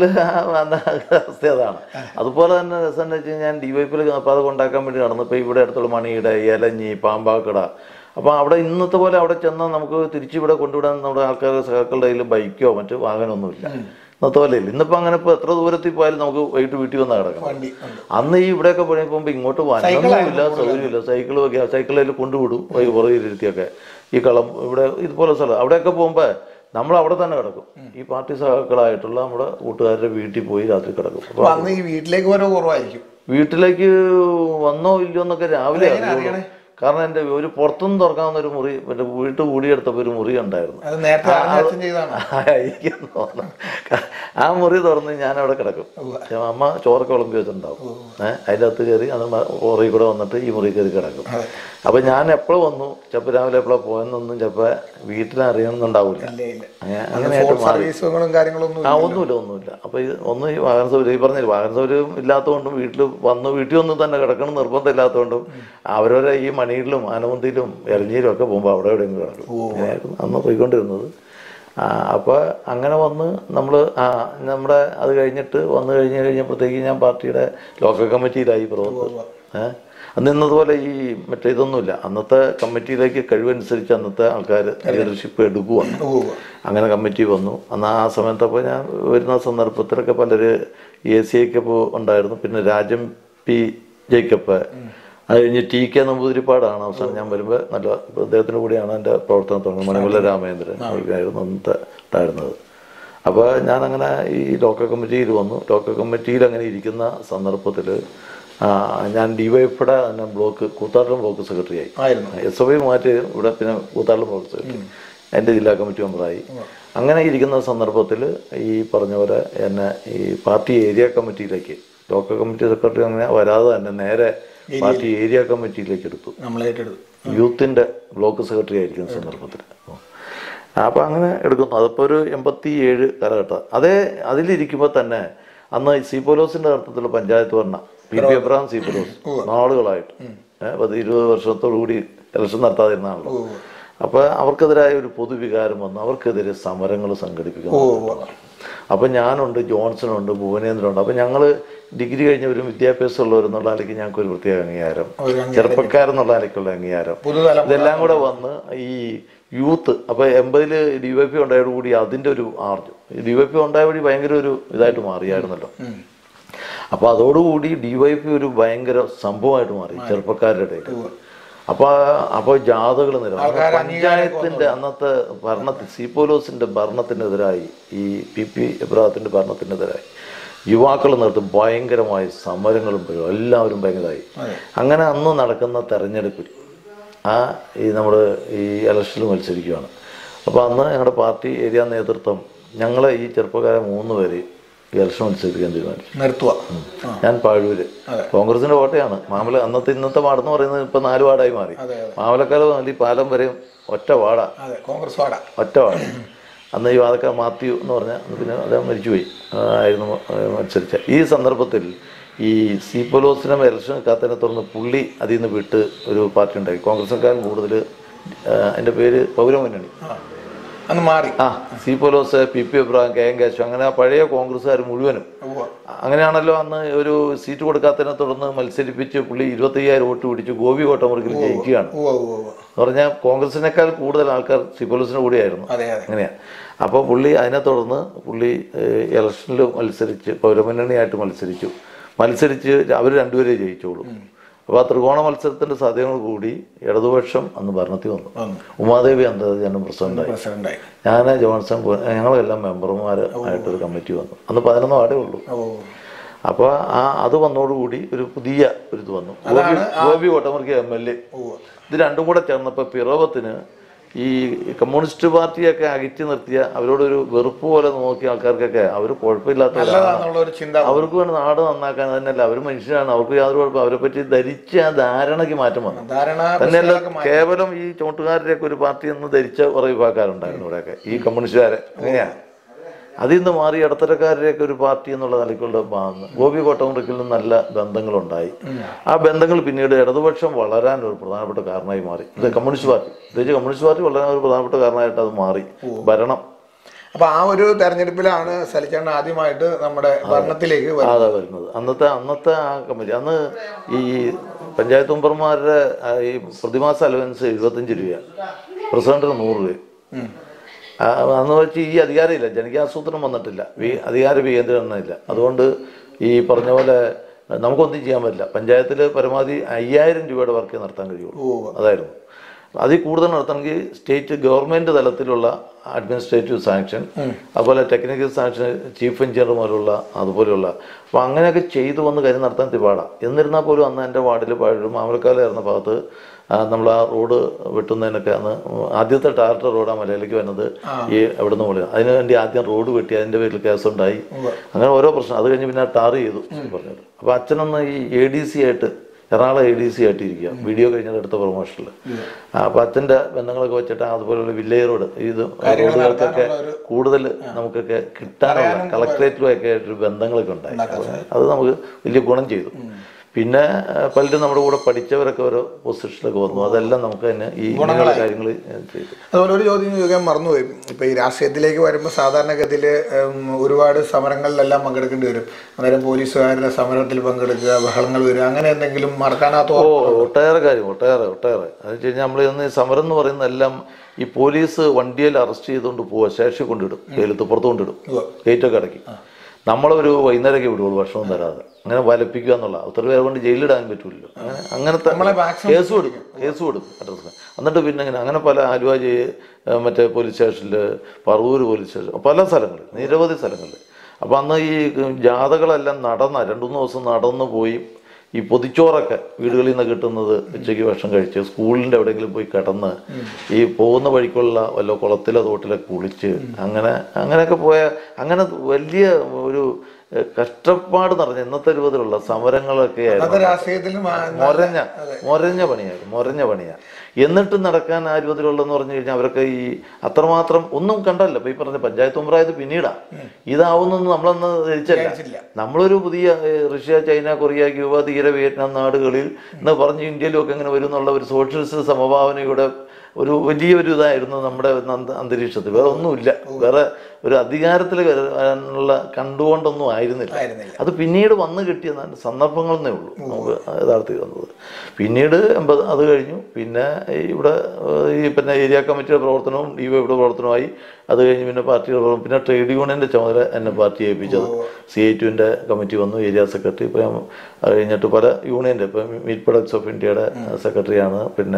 അവസ്ഥ അതാണ്. അതുപോലെ തന്നെ രസം എന്ന് വെച്ച് കഴിഞ്ഞാൽ ഞാൻ ഡി വൈ പിയിൽ അപ്പോൾ അത് കൊണ്ടാക്കാൻ വേണ്ടി നടന്നപ്പോൾ ഇവിടെ അടുത്തുള്ള മണിയുടെ ഇലഞ്ഞി പാമ്പാക്കട. അപ്പോൾ അവിടെ ഇന്നത്തെ പോലെ അവിടെ ചെന്നാൽ നമുക്ക് തിരിച്ചിവിടെ കൊണ്ടുവിടാൻ നമ്മുടെ ആൾക്കാരുടെ സഹാക്കളുടെ കയ്യിൽ ബൈക്കോ മറ്റു വാഹനമൊന്നുമില്ല. ഇന്നത്തെ പോലെ ഇല്ല. ഇന്നപ്പോൾ അങ്ങനെ ഇപ്പോൾ എത്ര ദൂരത്തിൽ പോയാലും നമുക്ക് വൈകിട്ട് വീട്ടിൽ വന്നാൽ കിടക്കണം. അന്ന് ഈ ഇവിടെയൊക്കെ പണി പോകുമ്പോൾ ഇങ്ങോട്ട് വാഹനമൊന്നുമില്ല, സൗകര്യമില്ല. സൈക്കിളൊക്കെ സൈക്കിളിൽ കൊണ്ടുവിടും വൈകി പുറകിലിരുത്തിയൊക്കെ. ഈ കളം ഇവിടെ ഇതുപോലെ സ്ഥലം അവിടെയൊക്കെ പോകുമ്പോൾ നമ്മൾ അവിടെ തന്നെ കിടക്കും. ഈ പാർട്ടി സഹാക്കളായിട്ടുള്ള നമ്മുടെ കൂട്ടുകാരുടെ വീട്ടിൽ പോയി രാത്രി കിടക്കും. അപ്പോൾ അന്ന് ഈ വീട്ടിലേക്ക് വരെ കുറവായിരിക്കും. വീട്ടിലേക്ക് വന്നോ ഇല്ലയോ എന്നൊക്കെ രാവിലെ അറിയുള്ളൂ. കാരണം എൻ്റെ ഒരു പുറത്തുനിന്ന് തുറക്കാവുന്ന ഒരു മുറി മറ്റേ വീട്ടിൽ കൂടിയെടുത്തപ്പോൾ ഒരു മുറി ഉണ്ടായിരുന്നു. ആയിരിക്കും തോന്നുന്നു. ആ മുറി തുറന്ന് ഞാൻ അവിടെ കിടക്കും. അമ്മ ചോറൊക്കെ വിളമ്പി വെച്ചിട്ടുണ്ടാവും. ഏഹ് അതിൻ്റെ അകത്ത് കയറി അത് മുറി കൂടെ വന്നിട്ട് ഈ മുറി കയറി കിടക്കും. അപ്പം ഞാൻ എപ്പോഴും വന്നു ചിലപ്പോൾ രാവിലെ എപ്പോഴാണ് പോയെന്നൊന്നും ചിലപ്പോൾ വീട്ടിലറിയണമെന്നുണ്ടാവില്ല. അങ്ങനെയായിട്ട് മാറി. ആ ഒന്നുമില്ല ഒന്നുമില്ല. അപ്പോൾ ഇത് ഒന്ന് ഈ വാഹന സൗകര്യം ഈ പറഞ്ഞില്ല, വാഹന സൗകര്യം ഇല്ലാത്തതുകൊണ്ടും വീട്ടിൽ വന്ന് വീട്ടിൽ ഒന്നും തന്നെ കിടക്കണം നിർബന്ധം ഇല്ലാത്തതുകൊണ്ടും അവരവരെ ഈ മണിയിലും ആനമന്തിയിലും എരഞ്ഞിയിലും ഒക്കെ പോകുമ്പോൾ അവിടെ എവിടെയെങ്കിലും കിടക്കും. അങ്ങനെയായിരുന്നു അന്ന് പോയിക്കൊണ്ടിരുന്നത്. അപ്പോൾ അങ്ങനെ വന്ന് നമ്മൾ നമ്മുടെ അത് കഴിഞ്ഞിട്ട് വന്നു കഴിഞ്ഞ് കഴിഞ്ഞപ്പോഴത്തേക്ക് ഞാൻ പാർട്ടിയുടെ ലോക്കൽ കമ്മിറ്റിയിലായി പ്രവർത്തനം. ഏഹ് അന്ന് ഇന്നതുപോലെ ഈ മറ്റേ ഇതൊന്നുമില്ല. അന്നത്തെ കമ്മിറ്റിയിലേക്ക് കഴിവനുസരിച്ച് അന്നത്തെ ആൾക്കാർ ലീഡർഷിപ്പ് എടുക്കുകയാണ്. അങ്ങനെ കമ്മിറ്റി വന്നു. അന്ന് ആ സമയത്തപ്പോൾ ഞാൻ വരുന്ന സന്ദർഭത്തിലൊക്കെ പലര് എ സി ഐക്കപ്പോൾ ഉണ്ടായിരുന്നു. പിന്നെ രാജൻ പി ജേക്കപ്പ്, അത് കഴിഞ്ഞ് ടി കെ നമ്പൂതിരിപ്പാടാണ് അവസാനം ഞാൻ വരുമ്പോൾ. നല്ല അദ്ദേഹത്തിൻ്റെ കൂടിയാണ് എൻ്റെ പ്രവർത്തനം തുടങ്ങുന്നത്. മണിമല്ല രാമേന്ദ്രൻ ആയിരുന്നു അന്നത്തെ ഉണ്ടായിരുന്നത്. അപ്പോൾ ഞാനങ്ങനെ ഈ ലോക്കൽ കമ്മിറ്റിയിൽ വന്നു. ലോക്കൽ കമ്മിറ്റിയിൽ അങ്ങനെ ഇരിക്കുന്ന സന്ദർഭത്തിൽ ഞാൻ ഡി വൈ എഫിയുടെ തന്നെ ബ്ലോക്ക് കൂത്താട്ടം ബ്ലോക്ക് സെക്രട്ടറി ആയി. എസ് എഫ് ഐ മാറ്റി ഇവിടെ പിന്നെ കൂത്താട്ടം ബ്ലോക്ക് സെക്രട്ടറി എൻ്റെ ജില്ലാ കമ്മിറ്റി മെമ്പറായി. അങ്ങനെ ഇരിക്കുന്ന സന്ദർഭത്തിൽ ഈ പറഞ്ഞ പോലെ എന്നെ ഈ പാർട്ടി ഏരിയ കമ്മിറ്റിയിലേക്ക്, ലോക്കൽ കമ്മിറ്റി സെക്രട്ടറി അങ്ങനെ വരാതെ തന്നെ നേരെ പാർട്ടി ഏരിയ കമ്മിറ്റിയിലേക്ക് എടുത്തു. യൂത്തിൻ്റെ ബ്ലോക്ക് സെക്രട്ടറി ആയിരിക്കുന്ന സന്ദർഭത്തിൽ. അപ്പോൾ അങ്ങനെ എടുക്കുന്നു. അതിപ്പോൾ ഒരു എൺപത്തി ഏഴ് കാലഘട്ടം. അതേ അതിലിരിക്കുമ്പോൾ തന്നെ അന്ന് സീപോലോസിൻ്റെ അർത്ഥത്തിലുള്ള പഞ്ചായത്ത് ഭരണ പി പി എബ്രഹാം സീപോലോസ് നാളുകളായിട്ട് പത്ത് ഇരുപത് വർഷത്തോടു കൂടി ഇലക്ഷൻ നടത്താതിരുന്നാണല്ലോ. അപ്പോൾ അവർക്കെതിരായ ഒരു പൊതുവികാരം വന്നു, അവർക്കെതിരെ സമരങ്ങൾ സംഘടിപ്പിക്കുന്നു. അപ്പം ഞാനുണ്ട്, ജോൺസണുണ്ട്, ഭുവനേന്ദ്രനുണ്ട്. അപ്പം ഞങ്ങൾ ഡിഗ്രി കഴിഞ്ഞവരും വിദ്യാഭ്യാസമുള്ളവരെന്നുള്ള നിലയ്ക്ക് ഞങ്ങൾക്ക് ഒരു പ്രത്യേക അംഗീകാരം, ചെറുപ്പക്കാരെന്നുള്ള നിലയ്ക്കുള്ള അംഗീകാരം, ഇതെല്ലാം കൂടെ വന്ന് ഈ യൂത്ത്. അപ്പോൾ എൺപതിൽ ഡി വൈ പി ഉണ്ടായതോടുകൂടി അതിൻ്റെ ഒരു ആർജം, ഡി വൈ പി ഉണ്ടായ വഴി ഭയങ്കര ഒരു ഇതായിട്ട് മാറിയായിരുന്നല്ലോ. അപ്പോൾ അതോടുകൂടി ഡി വൈ പി ഒരു ഭയങ്കര സംഭവമായിട്ട് മാറി ചെറുപ്പക്കാരുടെ ഇടയിൽ. അപ്പോൾ അപ്പോൾ ജാഥകൾ നിരവധി പഞ്ചായത്തിൻ്റെ അന്നത്തെ ഭരണത്തിൽ സീപ്പോലോസിൻ്റെ ഭരണത്തിനെതിരായി, ഈ പി പി എബ്രാഹത്തിൻ്റെ ഭരണത്തിനെതിരായി യുവാക്കൾ നിർത്തും ഭയങ്കരമായ സമരങ്ങളും എല്ലാവരും ഭയങ്കരമായി. അങ്ങനെ അന്ന് നടക്കുന്ന തെരഞ്ഞെടുപ്പിൽ ആ ഈ നമ്മൾ ഈ ഇലക്ഷനിൽ മത്സരിക്കുകയാണ്. അപ്പോൾ അന്ന് ഞങ്ങളുടെ പാർട്ടി ഏരിയ നേതൃത്വം ഞങ്ങളെ ഈ ചെറുപ്പക്കാരെ മൂന്ന് പേര് ഇലക്ഷൻ മത്സരിപ്പിക്കാൻ തീരുമാനിച്ചു. നിർത്തുക. ഞാൻ പാഴൂര്, കോൺഗ്രസിന്റെ കോട്ടയാണ് മാമല. അന്നത്തെ ഇന്നത്തെ വാർഡെന്ന് പറയുന്നത് ഇപ്പൊ നാല് വാർഡായി മാറി. മാമലക്കാലം മുതൽ ഈ പാലം വരെയും ഒറ്റ വാർഡാ, കോൺഗ്രസ് വാർഡ, ഒറ്റ വാർഡ്. അന്ന് ഈ വാദക്കാർ മാത്യു എന്ന് പറഞ്ഞാൽ പിന്നെ അദ്ദേഹം മരിച്ചുപോയി ആയിരുന്നു മത്സരിച്ച. ഈ സന്ദർഭത്തിൽ ഈ സീപ്പോലോസിനെ ഇലക്ഷൻ നിൽക്കാത്തതിനെ തുടർന്ന് പുള്ളി അതിൽ നിന്ന് വിട്ട് ഒരു പാർട്ടി ഉണ്ടായി, കോൺഗ്രസിനെക്കാളും കൂടുതൽ. അതിൻ്റെ പേര് പൗരമുന്നണി. അന്ന് മാറി. ആ സീപ്പോലോസ്, P P Abraham, K N Keshu, അങ്ങനെ പഴയ കോൺഗ്രസ്സുകാർ മുഴുവനും അങ്ങനെയാണല്ലോ. അന്ന് ഒരു സീറ്റ് കൊടുക്കാത്തതിനെ തുടർന്ന് മത്സരിപ്പിച്ച് പുള്ളി ഇരുപത്തയ്യായിരം വോട്ട് പിടിച്ച് ഗോപി കോട്ടമുറിക്കിൽ ജയിക്കുകയാണ്. എന്ന് പറഞ്ഞാൽ കോൺഗ്രസിനേക്കാൾ കൂടുതൽ ആൾക്കാർ സീപ്പോലോസിന് കൂടിയായിരുന്നു. അങ്ങനെയാണ്. അപ്പോൾ പുള്ളി അതിനെ തുടർന്ന് പുള്ളി ഇലക്ഷനിൽ മത്സരിച്ച് പൗരമുന്നണിയായിട്ട് മത്സരിച്ചു. മത്സരിച്ച് അവർ രണ്ടുപേരെ ജയിച്ചോളൂ. അപ്പോൾ ആ ത്രികോണ മത്സരത്തിന്റെ സാധ്യതകൾ കൂടി ഇടതുപക്ഷം അന്ന് ഭരണത്തിൽ വന്നു. ഉമാദേവി അന്ന് ജനം പ്രസിഡന്റായി. ഞാൻ ജോൺസൺ, ഞങ്ങളെല്ലാം മെമ്പർമാർ ആയിട്ടൊരു കമ്മിറ്റി വന്നു. അന്ന് പതിനൊന്ന് വാർഡേ ഉള്ളൂ. അപ്പോൾ ആ അത് വന്നതോടുകൂടി ഒരു പുതിയ ഒരു ഇത് വന്നു. ഗോപി ഗോപി കോട്ടമുറിക്ക് എം എൽ എ. ഇത് രണ്ടും കൂടെ ചേർന്നപ്പോൾ പിറവത്തിന് ഈ കമ്മ്യൂണിസ്റ്റ് പാർട്ടിയൊക്കെ അകറ്റി നിർത്തിയ അവരോടൊരു വെറുപ്പ് പോലെ നോക്കിയ ആൾക്കാർക്കൊക്കെ അവർ കുഴപ്പമില്ലാത്തവരാണ്, അവർക്ക് വേണ്ടി നാട് നന്നാക്കാൻ തന്നെയല്ല, അവർ മനുഷ്യരാണ്, അവർക്ക് യാതൊരു കുഴപ്പം, അവരെ പറ്റി ധരിച്ച ആ ധാരണയ്ക്ക് മാറ്റം വന്നു. തന്നെയല്ല കേവലം ഈ ചോട്ടുകാരുടെയൊക്കെ ഒരു പാർട്ടി എന്ന് ധരിച്ച കുറെ വിഭാഗക്കാരുണ്ടായിരുന്നു ഇവിടെയൊക്കെ, ഈ കമ്മ്യൂണിസ്റ്റുകാരെ. അങ്ങനെയാണ്. അതിൽ നിന്ന് മാറി ഇടത്തരക്കാരുടെയൊക്കെ ഒരു പാർട്ടി എന്നുള്ള നിലയ്ക്കുള്ള ഭാഗം ഗോപി കോട്ടമുറിക്കലിനും നല്ല ബന്ധങ്ങളുണ്ടായി. ആ ബന്ധങ്ങൾ പിന്നീട് ഇടതുപക്ഷം വളരാൻ ഒരു പ്രധാനപ്പെട്ട കാരണമായി മാറി. ഇത് കമ്മ്യൂണിസ്റ്റ് പാർട്ടി, പ്രത്യേകിച്ച് കമ്മ്യൂണിസ്റ്റ് പാർട്ടി വളരാൻ ഒരു പ്രധാനപ്പെട്ട കാരണമായിട്ട് അത് മാറി ഭരണം. അപ്പൊ ആ ഒരു തെരഞ്ഞെടുപ്പിലാണ് സലിച്ചേട്ടൻ ആദ്യമായിട്ട് നമ്മുടെ ഭരണത്തിലേക്ക് അതാ വരുന്നത്. അന്നത്തെ അന്നത്തെ ആ കമ്മിറ്റി അന്ന് ഈ പഞ്ചായത്ത് മെമ്പർമാരുടെ ഈ പ്രതിമാസ അലവൻസ് എഴുപത്തഞ്ച് രൂപയാണ്, പ്രസിഡന്റിന് നൂറ് രൂപ. അന്ന് വെച്ച് ഈ അധികാരമില്ല, ജനകീയാസൂത്രണം വന്നിട്ടില്ല, അധികാര വികേന്ദ്രീകരണം ഇല്ല. അതുകൊണ്ട് ഈ പറഞ്ഞ പോലെ നമുക്കൊന്നും ചെയ്യാൻ പറ്റില്ല. പഞ്ചായത്തിൽ പരമാവധി അയ്യായിരം രൂപയുടെ വർക്ക് നടത്താൻ കഴിയുള്ളൂ. അതായിരുന്നു. അതിൽ കൂടുതൽ നടത്തണമെങ്കിൽ സ്റ്റേറ്റ് ഗവൺമെൻറ് തലത്തിലുള്ള അഡ്മിനിസ്ട്രേറ്റീവ് സാങ്ഷൻ, അതുപോലെ ടെക്നിക്കൽ സാങ്ഷൻ, ചീഫ് എഞ്ചിനീയർമാരുള്ള അതുപോലെയുള്ള. അപ്പോൾ അങ്ങനെയൊക്കെ ചെയ്തു വന്ന് കാര്യം നടത്താൻ തിപാടാണ്. എന്നിരുന്നാൽ പോലും അന്ന് എൻ്റെ വാർഡിൽ പഴയ മാമലക്കാലായിരുന്ന ഭാഗത്ത് നമ്മൾ ആ റോഡ് വെട്ടുന്നതിനൊക്കെ അന്ന് ആദ്യത്തെ ടാർട്ടർ റോഡ് ആ മലയിലേക്ക് വരുന്നത് ഈ എവിടെ നിന്ന് പോലെ അതിന് വേണ്ടി ആദ്യം റോഡ് വെട്ടി, അതിൻ്റെ പേരിൽ കേസുണ്ടായി. അങ്ങനെ ഓരോ പ്രശ്നം. അത് കഴിഞ്ഞ് പിന്നെ ടാർ ചെയ്തു പറഞ്ഞത്. അപ്പോൾ അച്ഛനൊന്ന് ഈ എ ഡി സി ആയിട്ട് എറണാകുളം എ ഡി സി ആയിട്ടിരിക്കുക, വീഡിയോ കഴിഞ്ഞാൽ അടുത്ത പ്രൊമോഷനിൽ. അപ്പോൾ അച്ഛൻ്റെ ബന്ധങ്ങളൊക്കെ വെച്ചിട്ട് അതുപോലെയുള്ള വില്ലേജ് റോഡ് ഇത് റോഡുകൾക്കൊക്കെ കൂടുതൽ നമുക്കൊക്കെ കിട്ടാനുള്ള കളക്ടറേറ്റിലുമൊക്കെ ആയിട്ടൊരു ബന്ധങ്ങളൊക്കെ ഉണ്ടായി. അത് നമുക്ക് വലിയ ഗുണം ചെയ്തു. പിന്നെ പലരും നമ്മുടെ കൂടെ പഠിച്ചവരൊക്കെ ഓരോ പൊസിഷനിലൊക്കെ വന്നു. അതെല്ലാം നമുക്ക് തന്നെ ഈ കാര്യങ്ങൾ ചെയ്തു. അതുപോലെ ഒരു ചോദ്യം ചോദിക്കാൻ മറന്നുപോയി. ഇപ്പം ഈ രാഷ്ട്രീയത്തിലേക്ക് വരുമ്പോൾ സാധാരണഗതിയിൽ ഒരുപാട് സമരങ്ങളിലെല്ലാം പങ്കെടുക്കേണ്ടി വരും. അന്നേരം പോലീസുകാരുടെ സമരത്തിൽ പങ്കെടുക്കുക, ബഹളങ്ങൾ വരിക, അങ്ങനെ എന്തെങ്കിലും മറക്കാനാത്ത? ഓ ഒട്ടേറെ കാര്യം, ഒട്ടേറെ ഒട്ടേറെ അത് വെച്ച് കഴിഞ്ഞാൽ നമ്മൾ ഇന്ന് സമരം എന്ന് പറയുന്നതെല്ലാം ഈ പോലീസ് വണ്ടിയിൽ അറസ്റ്റ് ചെയ്തുകൊണ്ട് പോവുക, സ്റ്റേഷനിൽ കൊണ്ടിടും, വെയിലത്ത് പുറത്ത് കൊണ്ടിടും, ഗേറ്റൊക്കെ അടക്കി. നമ്മളൊരു വൈകുന്നേരമൊക്കെ വിടുള്ളൂ ഭക്ഷണം തരാതെ. അങ്ങനെ വലപ്പിക്കുക എന്നുള്ള ഒത്തിരി പേരെ കൊണ്ട് ജയിലിടാൻ പറ്റൂല്ലോ. അങ്ങനെ അങ്ങനത്തെ കേസ് കൊടുക്കും കേസ് കൊടുക്കും അഡ്രസ്. എന്നിട്ട് പിന്നെ ഇങ്ങനെ അങ്ങനെ പല ആലുവ മറ്റേ പോലീസ് സ്റ്റേഷനിൽ, പറവൂർ പോലീസ് സ്റ്റേഷൻ, പല സ്ഥലങ്ങളിൽ, നിരവധി സ്ഥലങ്ങളിൽ. അപ്പം അന്ന് ഈ ജാഥകളെല്ലാം നടന്ന രണ്ടു മൂന്ന് ദിവസം നടന്നു പോയി. ഈ പൊതിച്ചോറൊക്കെ വീടുകളിൽ നിന്ന് കിട്ടുന്നത് ഉച്ചയ്ക്ക് ഭക്ഷണം കഴിച്ച് സ്കൂളിൻ്റെ എവിടെയെങ്കിലും പോയി കിടന്ന് ഈ പോകുന്ന വഴിക്കുള്ള വല്ല കുളത്തിലോ തോട്ടിലൊക്കെ കുളിച്ച് അങ്ങനെ അങ്ങനെയൊക്കെ പോയ അങ്ങനെ വലിയ ഒരു കഷ്ടപ്പാട് നിറഞ്ഞ ഇന്നത്തെ രൂപത്തിലുള്ള സമരങ്ങളൊക്കെ മൊരഞ്ഞ മൊരഞ്ഞ പണിയായിരുന്നു മൊരഞ്ഞ പണിയാണ്. എന്നിട്ട് നടക്കാൻ ആ രൂപത്തിലുള്ളതെന്ന് പറഞ്ഞു കഴിഞ്ഞാൽ അവരൊക്കെ ഈ അത്രമാത്രം ഒന്നും കണ്ടല്ല. ഇപ്പം ഈ പറഞ്ഞ പഞ്ചായത്ത് മെമ്പറായത് പിന്നീടാ. ഇതാവുന്നൊന്നും നമ്മളന്ന് ധരിച്ചല്ല. നമ്മളൊരു പുതിയ റഷ്യ, ചൈന, കൊറിയ, ക്യൂബ, തീര, വിയറ്റ്നാം നാടുകളിൽ എന്ന് പറഞ്ഞ് ഇന്ത്യയിലും ഒക്കെ ഇങ്ങനെ വരും എന്നുള്ള ഒരു സോഷ്യലിസ്റ്റ് സമഭാവനയുടെ ഒരു വലിയൊരു ഇതായിരുന്നു നമ്മുടെ അന്തരീക്ഷത്തിൽ. വേറെ ഒന്നുമില്ല, വേറെ ഒരു അധികാരത്തിൽ വരാനുള്ള കണ്ടുകൊണ്ടൊന്നും ആയിരുന്നില്ല. അത് പിന്നീട് വന്നു കിട്ടിയ സന്ദർഭങ്ങളെന്നേ ഉള്ളൂ നമുക്ക് യഥാർത്ഥത്തിൽ വന്നത്. പിന്നീട് എൺപത് അത് കഴിഞ്ഞു. പിന്നെ ഇവിടെ ഈ പിന്നെ ഏരിയ കമ്മിറ്റിയുടെ പ്രവർത്തനവും ഡി വൈ യുടെ പ്രവർത്തനമായി. അത് കഴിഞ്ഞ് പിന്നെ പാർട്ടിയുടെ പ്രവർത്തനം, പിന്നെ ട്രേഡ് യൂണിയൻ്റെ ചുമതല എന്നെ പാർട്ടി ഏൽപ്പിച്ചത്. സി ഐ ടുവിൻ്റെ കമ്മിറ്റി വന്നു, ഏരിയ സെക്രട്ടറി. ഇപ്പം അത് കഴിഞ്ഞിട്ട് പല യൂണിയൻ്റെ, ഇപ്പം മീറ്റ് പ്രൊഡക്ട്സ് ഓഫ് ഇന്ത്യയുടെ സെക്രട്ടറിയാണ്. പിന്നെ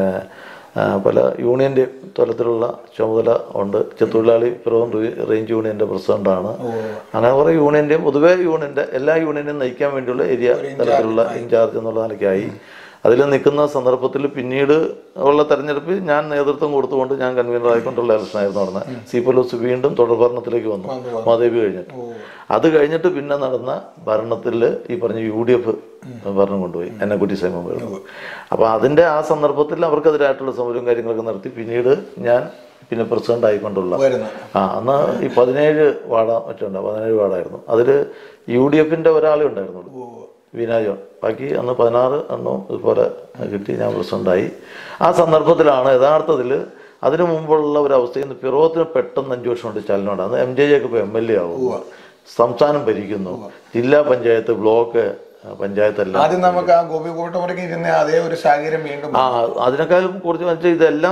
പല യൂണിയൻ്റെ തലത്തിലുള്ള ചുമതല ഉണ്ട്. ചെത്തൊഴിലാളി പിറവം റേഞ്ച് യൂണിയൻ്റെ പ്രസിഡന്റാണ്. അങ്ങനെ കുറേ യൂണിയൻ്റെയും പൊതുവേ യൂണിയൻ്റെ എല്ലാ യൂണിയനെയും നയിക്കാൻ വേണ്ടിയുള്ള ഏരിയ തലത്തിലുള്ള ഇൻചാർജ് എന്നുള്ള നിലയ്ക്കായി. അതിൽ നിൽക്കുന്ന സന്ദർഭത്തിൽ പിന്നീട് ഉള്ള തെരഞ്ഞെടുപ്പിൽ ഞാൻ നേതൃത്വം കൊടുത്തുകൊണ്ട് ഞാൻ കൺവീനർ ആയിക്കൊണ്ടുള്ള ഇലക്ഷനായിരുന്നു നടന്നത്. സി പലോസ് വീണ്ടും തുടർഭരണത്തിലേക്ക് വന്നു മാധവി കഴിഞ്ഞിട്ട്. അത് കഴിഞ്ഞിട്ട് പിന്നെ നടന്ന ഭരണത്തിൽ ഈ പറഞ്ഞ യു ഡി എഫ് ഭരണം കൊണ്ടുപോയി, എന്നെക്കുറ്റി സൈമം വരുന്നു. അപ്പോൾ അതിൻ്റെ ആ സന്ദർഭത്തിൽ അവർക്കെതിരായിട്ടുള്ള സമരവും കാര്യങ്ങളൊക്കെ നടത്തി. പിന്നീട് ഞാൻ പിന്നെ പ്രസിഡന്റ് ആയിക്കൊണ്ടുള്ള ആ അന്ന് ഈ പതിനേഴ് വാർഡ മറ്റുണ്ട്, പതിനേഴ് വാർഡായിരുന്നു. അതിൽ യു ഡി എഫിൻ്റെ ഒരാളെ ഉണ്ടായിരുന്നുള്ളൂ, വിനാജോൺ. ബാക്കി അന്ന് പതിനാറ് എണ്ണവും ഇതുപോലെ കിട്ടി. ഞാൻ പ്രസിഡന്റായി. ആ സന്ദർഭത്തിലാണ് യഥാർത്ഥത്തിൽ അതിനു മുമ്പുള്ള ഒരു അവസ്ഥയിൽ നിന്ന് പിറവത്തിന് പെട്ടെന്ന് അഞ്ച് വർഷം കൊണ്ട് ചലനമുണ്ട്. അന്ന് എം ജെ ജെക്ക് ഇപ്പോൾ എം എൽ എ ആവും, സംസ്ഥാനം ഭരിക്കുന്നു, ജില്ലാ പഞ്ചായത്ത്, ബ്ലോക്ക് പഞ്ചായത്തെല്ലാം. ആദ്യം നമുക്ക് ആ ഗോപികോട്ടമുറയ്ക്ക് ഇരുന്ന അതേ ഒരു സാഹചര്യം വീണ്ടും ആ അതിനേക്കാളും കുറച്ച് വെച്ചാൽ ഇതെല്ലാം